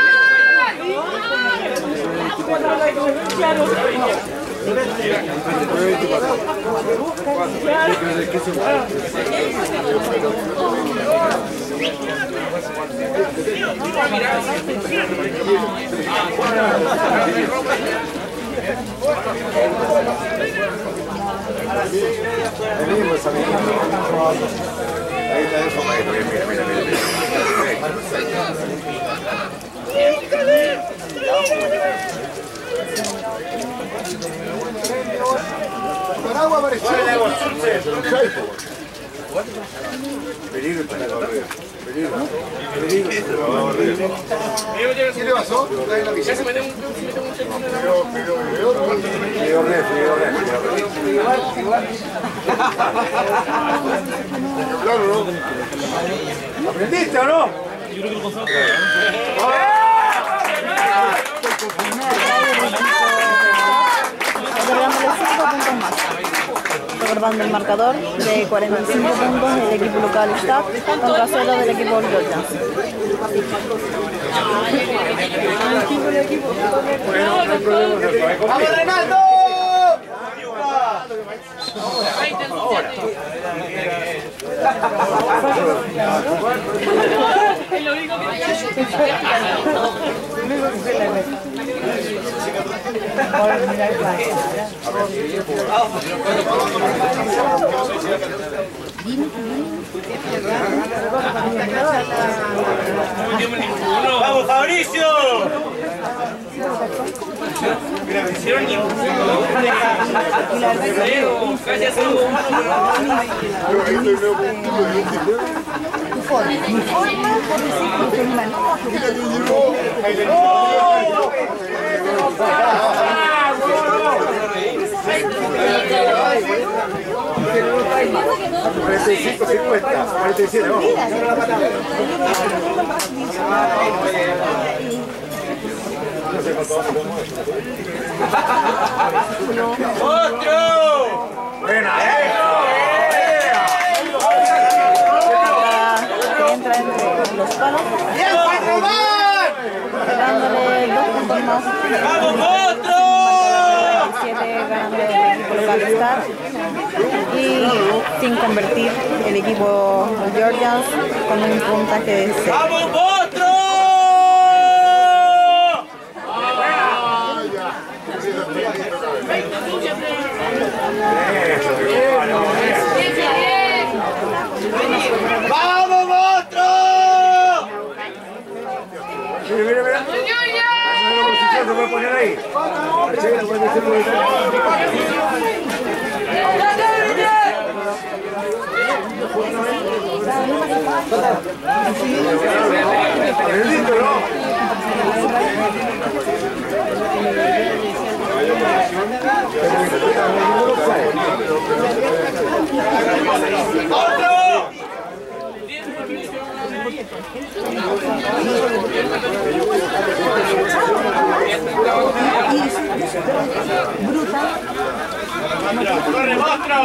Ahí está eso, maestro. Mira, mira, mira. Con agua apareció. Peligro está en la barrera. Peligro. Peligro. ¿Qué le pasó? ¿Trae la piscina? Pero, pero, pero... Frío, frío, Igual, igual. Claro, ¿no? ¿Aprendiste o no? Yo creo que lo conozco. Otorgándole cinco puntos más. Recordando el marcador de cuarenta y cinco puntos del equipo local Stad contra cero del equipo Georgia. ¡Vamos, Reinaldo! Es lo único que te ¡Vamos, Fabricio! Mira, me hicieron ni un... Gracias, cuarenta y cinco, cincuenta, cuarenta y siete, vamos. ¡Otro! ¡Buena, eh! Que entra entre los palos. ¡Bien, Juan Román! Dándole dos puntos más. ¡Vamos, otro! siete ganando el equipo local Stad. Y sin convertir el equipo Georgians con un puntaje de cero. ¡Vamos, monstruo! ¡Vamos, monstruo! Mira, mira, mira. Se puede poner ahí. ¡Otro! ¡Corre, monstruo!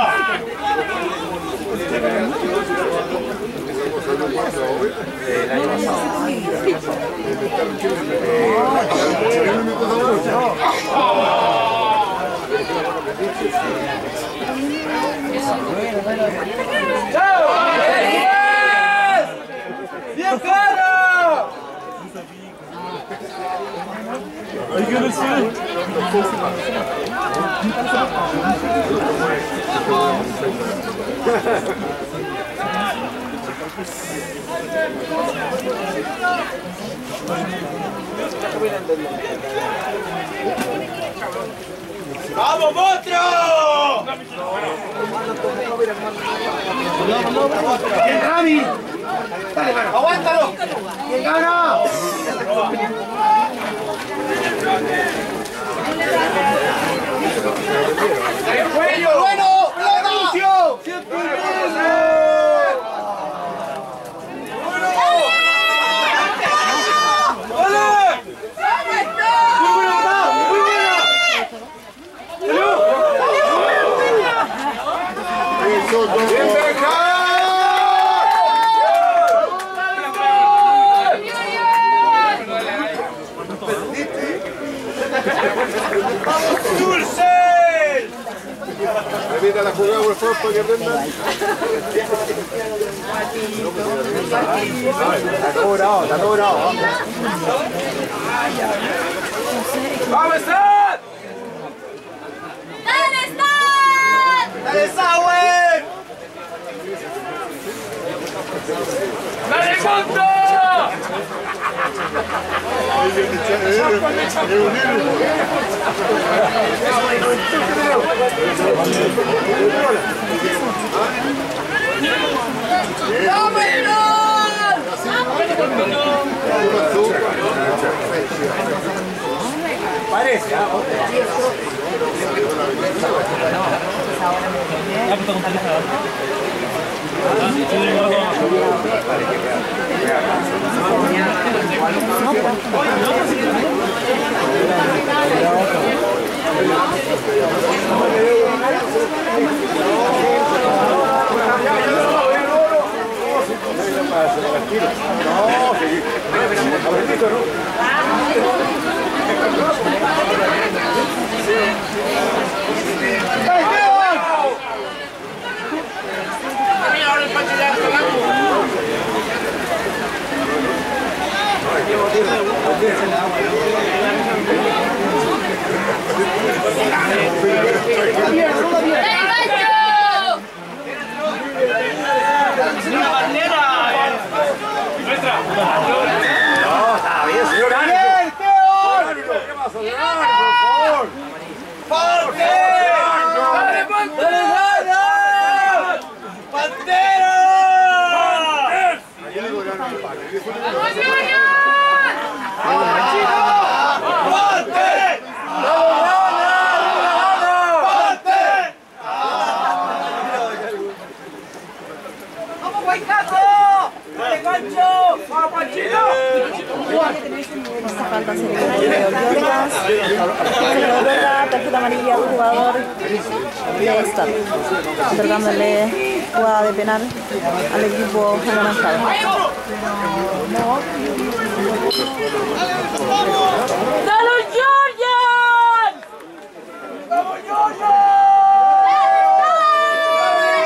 ¡Chao! ¡Bien claro! ¡Hay que recibir! ¡Vamos, monstruo! ¡Bien, Rami! ¡Dale, mano! ¡Aguántalo! ¡Bien, gana! ¡El cuello! ¡Bueno! ¡Anuncio! ¡Siempre el mismo! ¡Dulce! Repita la jugada, por favor, para que aprendan. Está todo bravo, está todo bravo. ¡Vamos, Stan! ¡Dale, Stan! ¡Dale, Sauer! ¡Dale, Monto! Parece. Esta falta se le dio de Georgians. Se le otorga la tarjeta amarilla al jugador de Stad, otorgándole jugada de penal al equipo anaranjado. ¡Dale, Georgians! ¡Vamos, Georgians!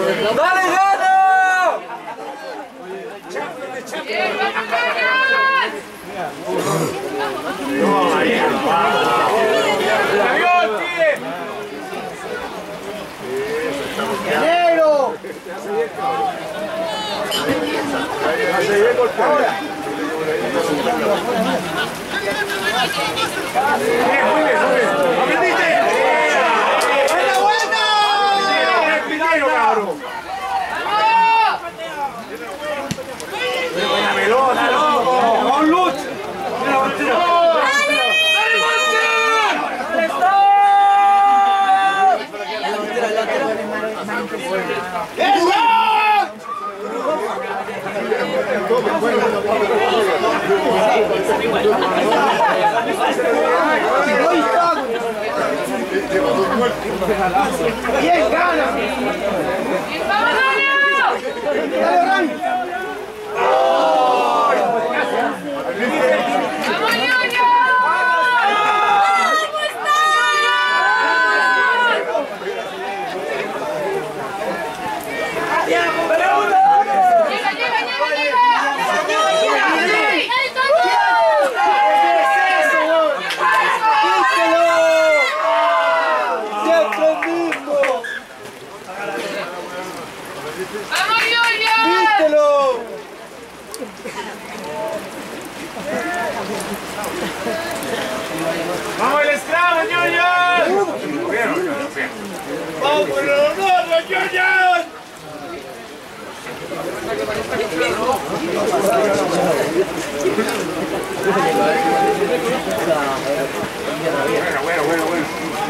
¡Dale, gana! ¡Negro! ¡Buena, buena! ¡Buena pelota, loco! ¡Con luz! ¡Mira, Martino! ¡Bien, gana! ¡Vamos el scrum, Junior! ¡Vamos por el honor, Junior! Bueno, bueno, bueno, bueno.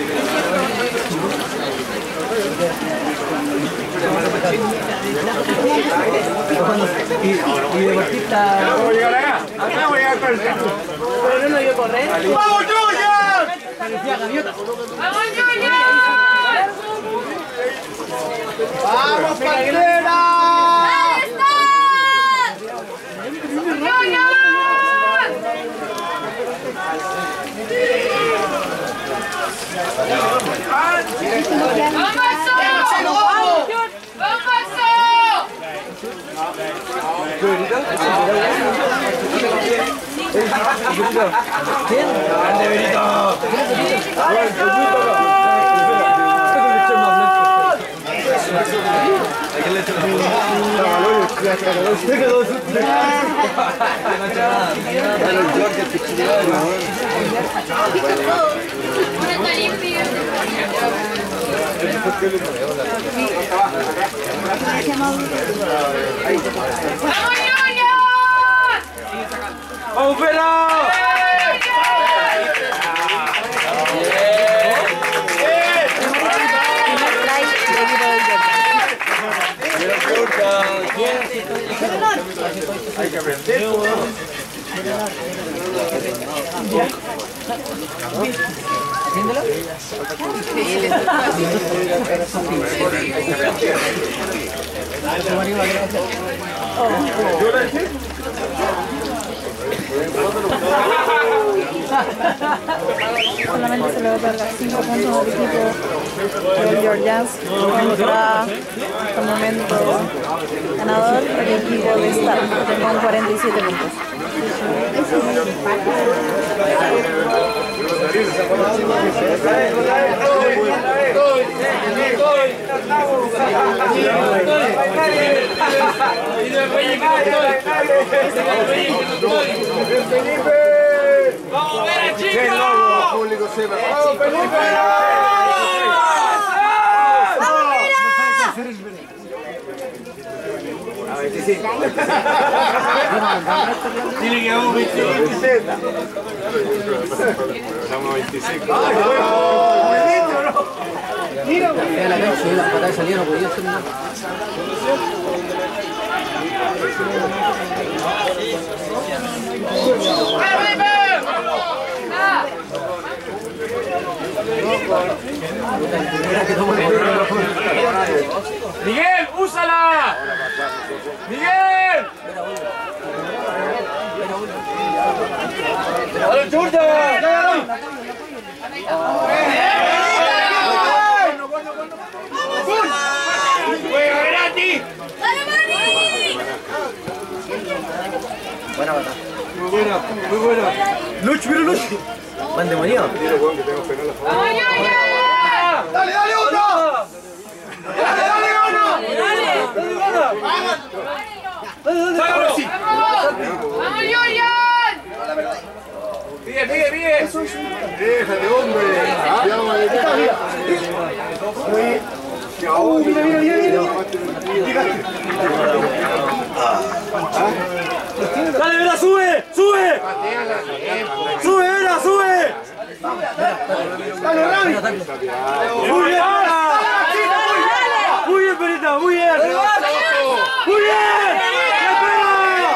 Y deportista. ¿Cómo llegar acá? Acá voy a llegar con el centro. Pero no iba a correr. ¡Vamos, Junior! ¡Vamos, Junior! ¡Vamos, Pantera! ¡Ahí está! ¡Junior! ¡Vamos, ¿Quién? ¡Grande, Benito! ¡Vamos, Pera! Hay que aprender. Solamente se le otorga cinco puntos al equipo del Georgians contra, hasta el momento, ganador el equipo de Star con cuarenta y siete puntos. ¡Vamos, Vera, chicos! ¡Vamos, Felipe! A veinticinco. Tiene que haber un veintisiete. Estamos a veinticinco. Mira, la cancha y las patadas salieron, podía hacer nada. ¡Miguel, úsala! ¡Miguel! ¡Dale, Churda! ¡Vamos! Buena batalla. Muy buena, muy buena. Luch, mira Luch. Buen demonio. ¡Dale, dale, otro! ¡Dale, dale, gana! ¡Dale! ¡Dale, gana! ¡Sácalo! ¡Vamos, Julian! ¡Bien, bien, bien! ¡Déjate, hombre! ¡Mira, mira, mira, mira! ¡Dale, Vera, sube! ¡Sube! ¡Sube, Vera, sube! ¡Dale, Rami! ¡Muy bien, Vera! ¡Muy bien, Perita! ¡Muy bien! ¡Muy bien! ¡Espera!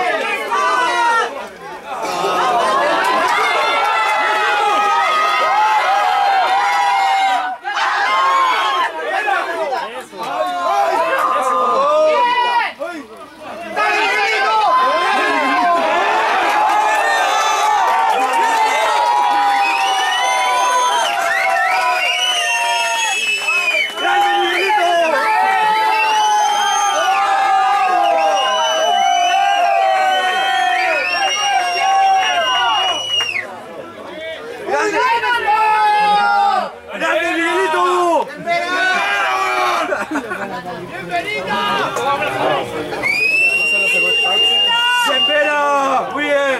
¡Espera! ¡Muy bien!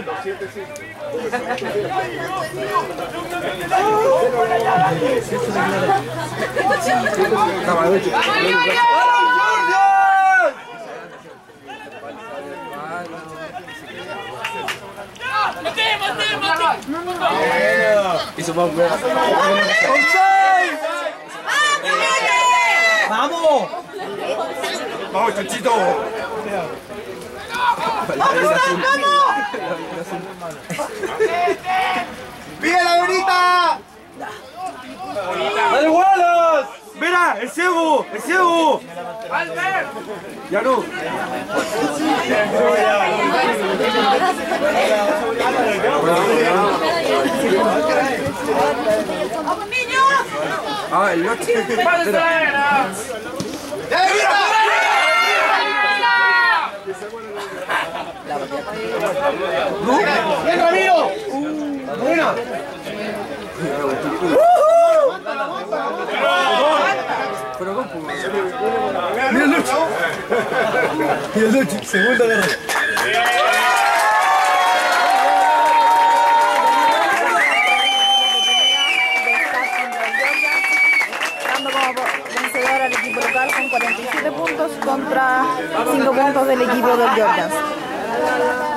Hizo más buena. ¡Vamos! ¡Vamos, Chanchito! ¡Vamos, vamos! ¡Vive la Verita! ¡Dale, Wallace! ¡Mira! ¡El ciego! ¡El ciego! ¡Ya no! ¡Vamos, niños! Ah, el noche. ¡Ya, Verita! ¡Bien, Ramiro! ¡Buena! Pero con ¡Mira el Lucho! ¡Mira el Lucho! ¡Segunda guerra! Dando como vencedor al equipo local con cuarenta y siete puntos contra cinco puntos del equipo del Georgians.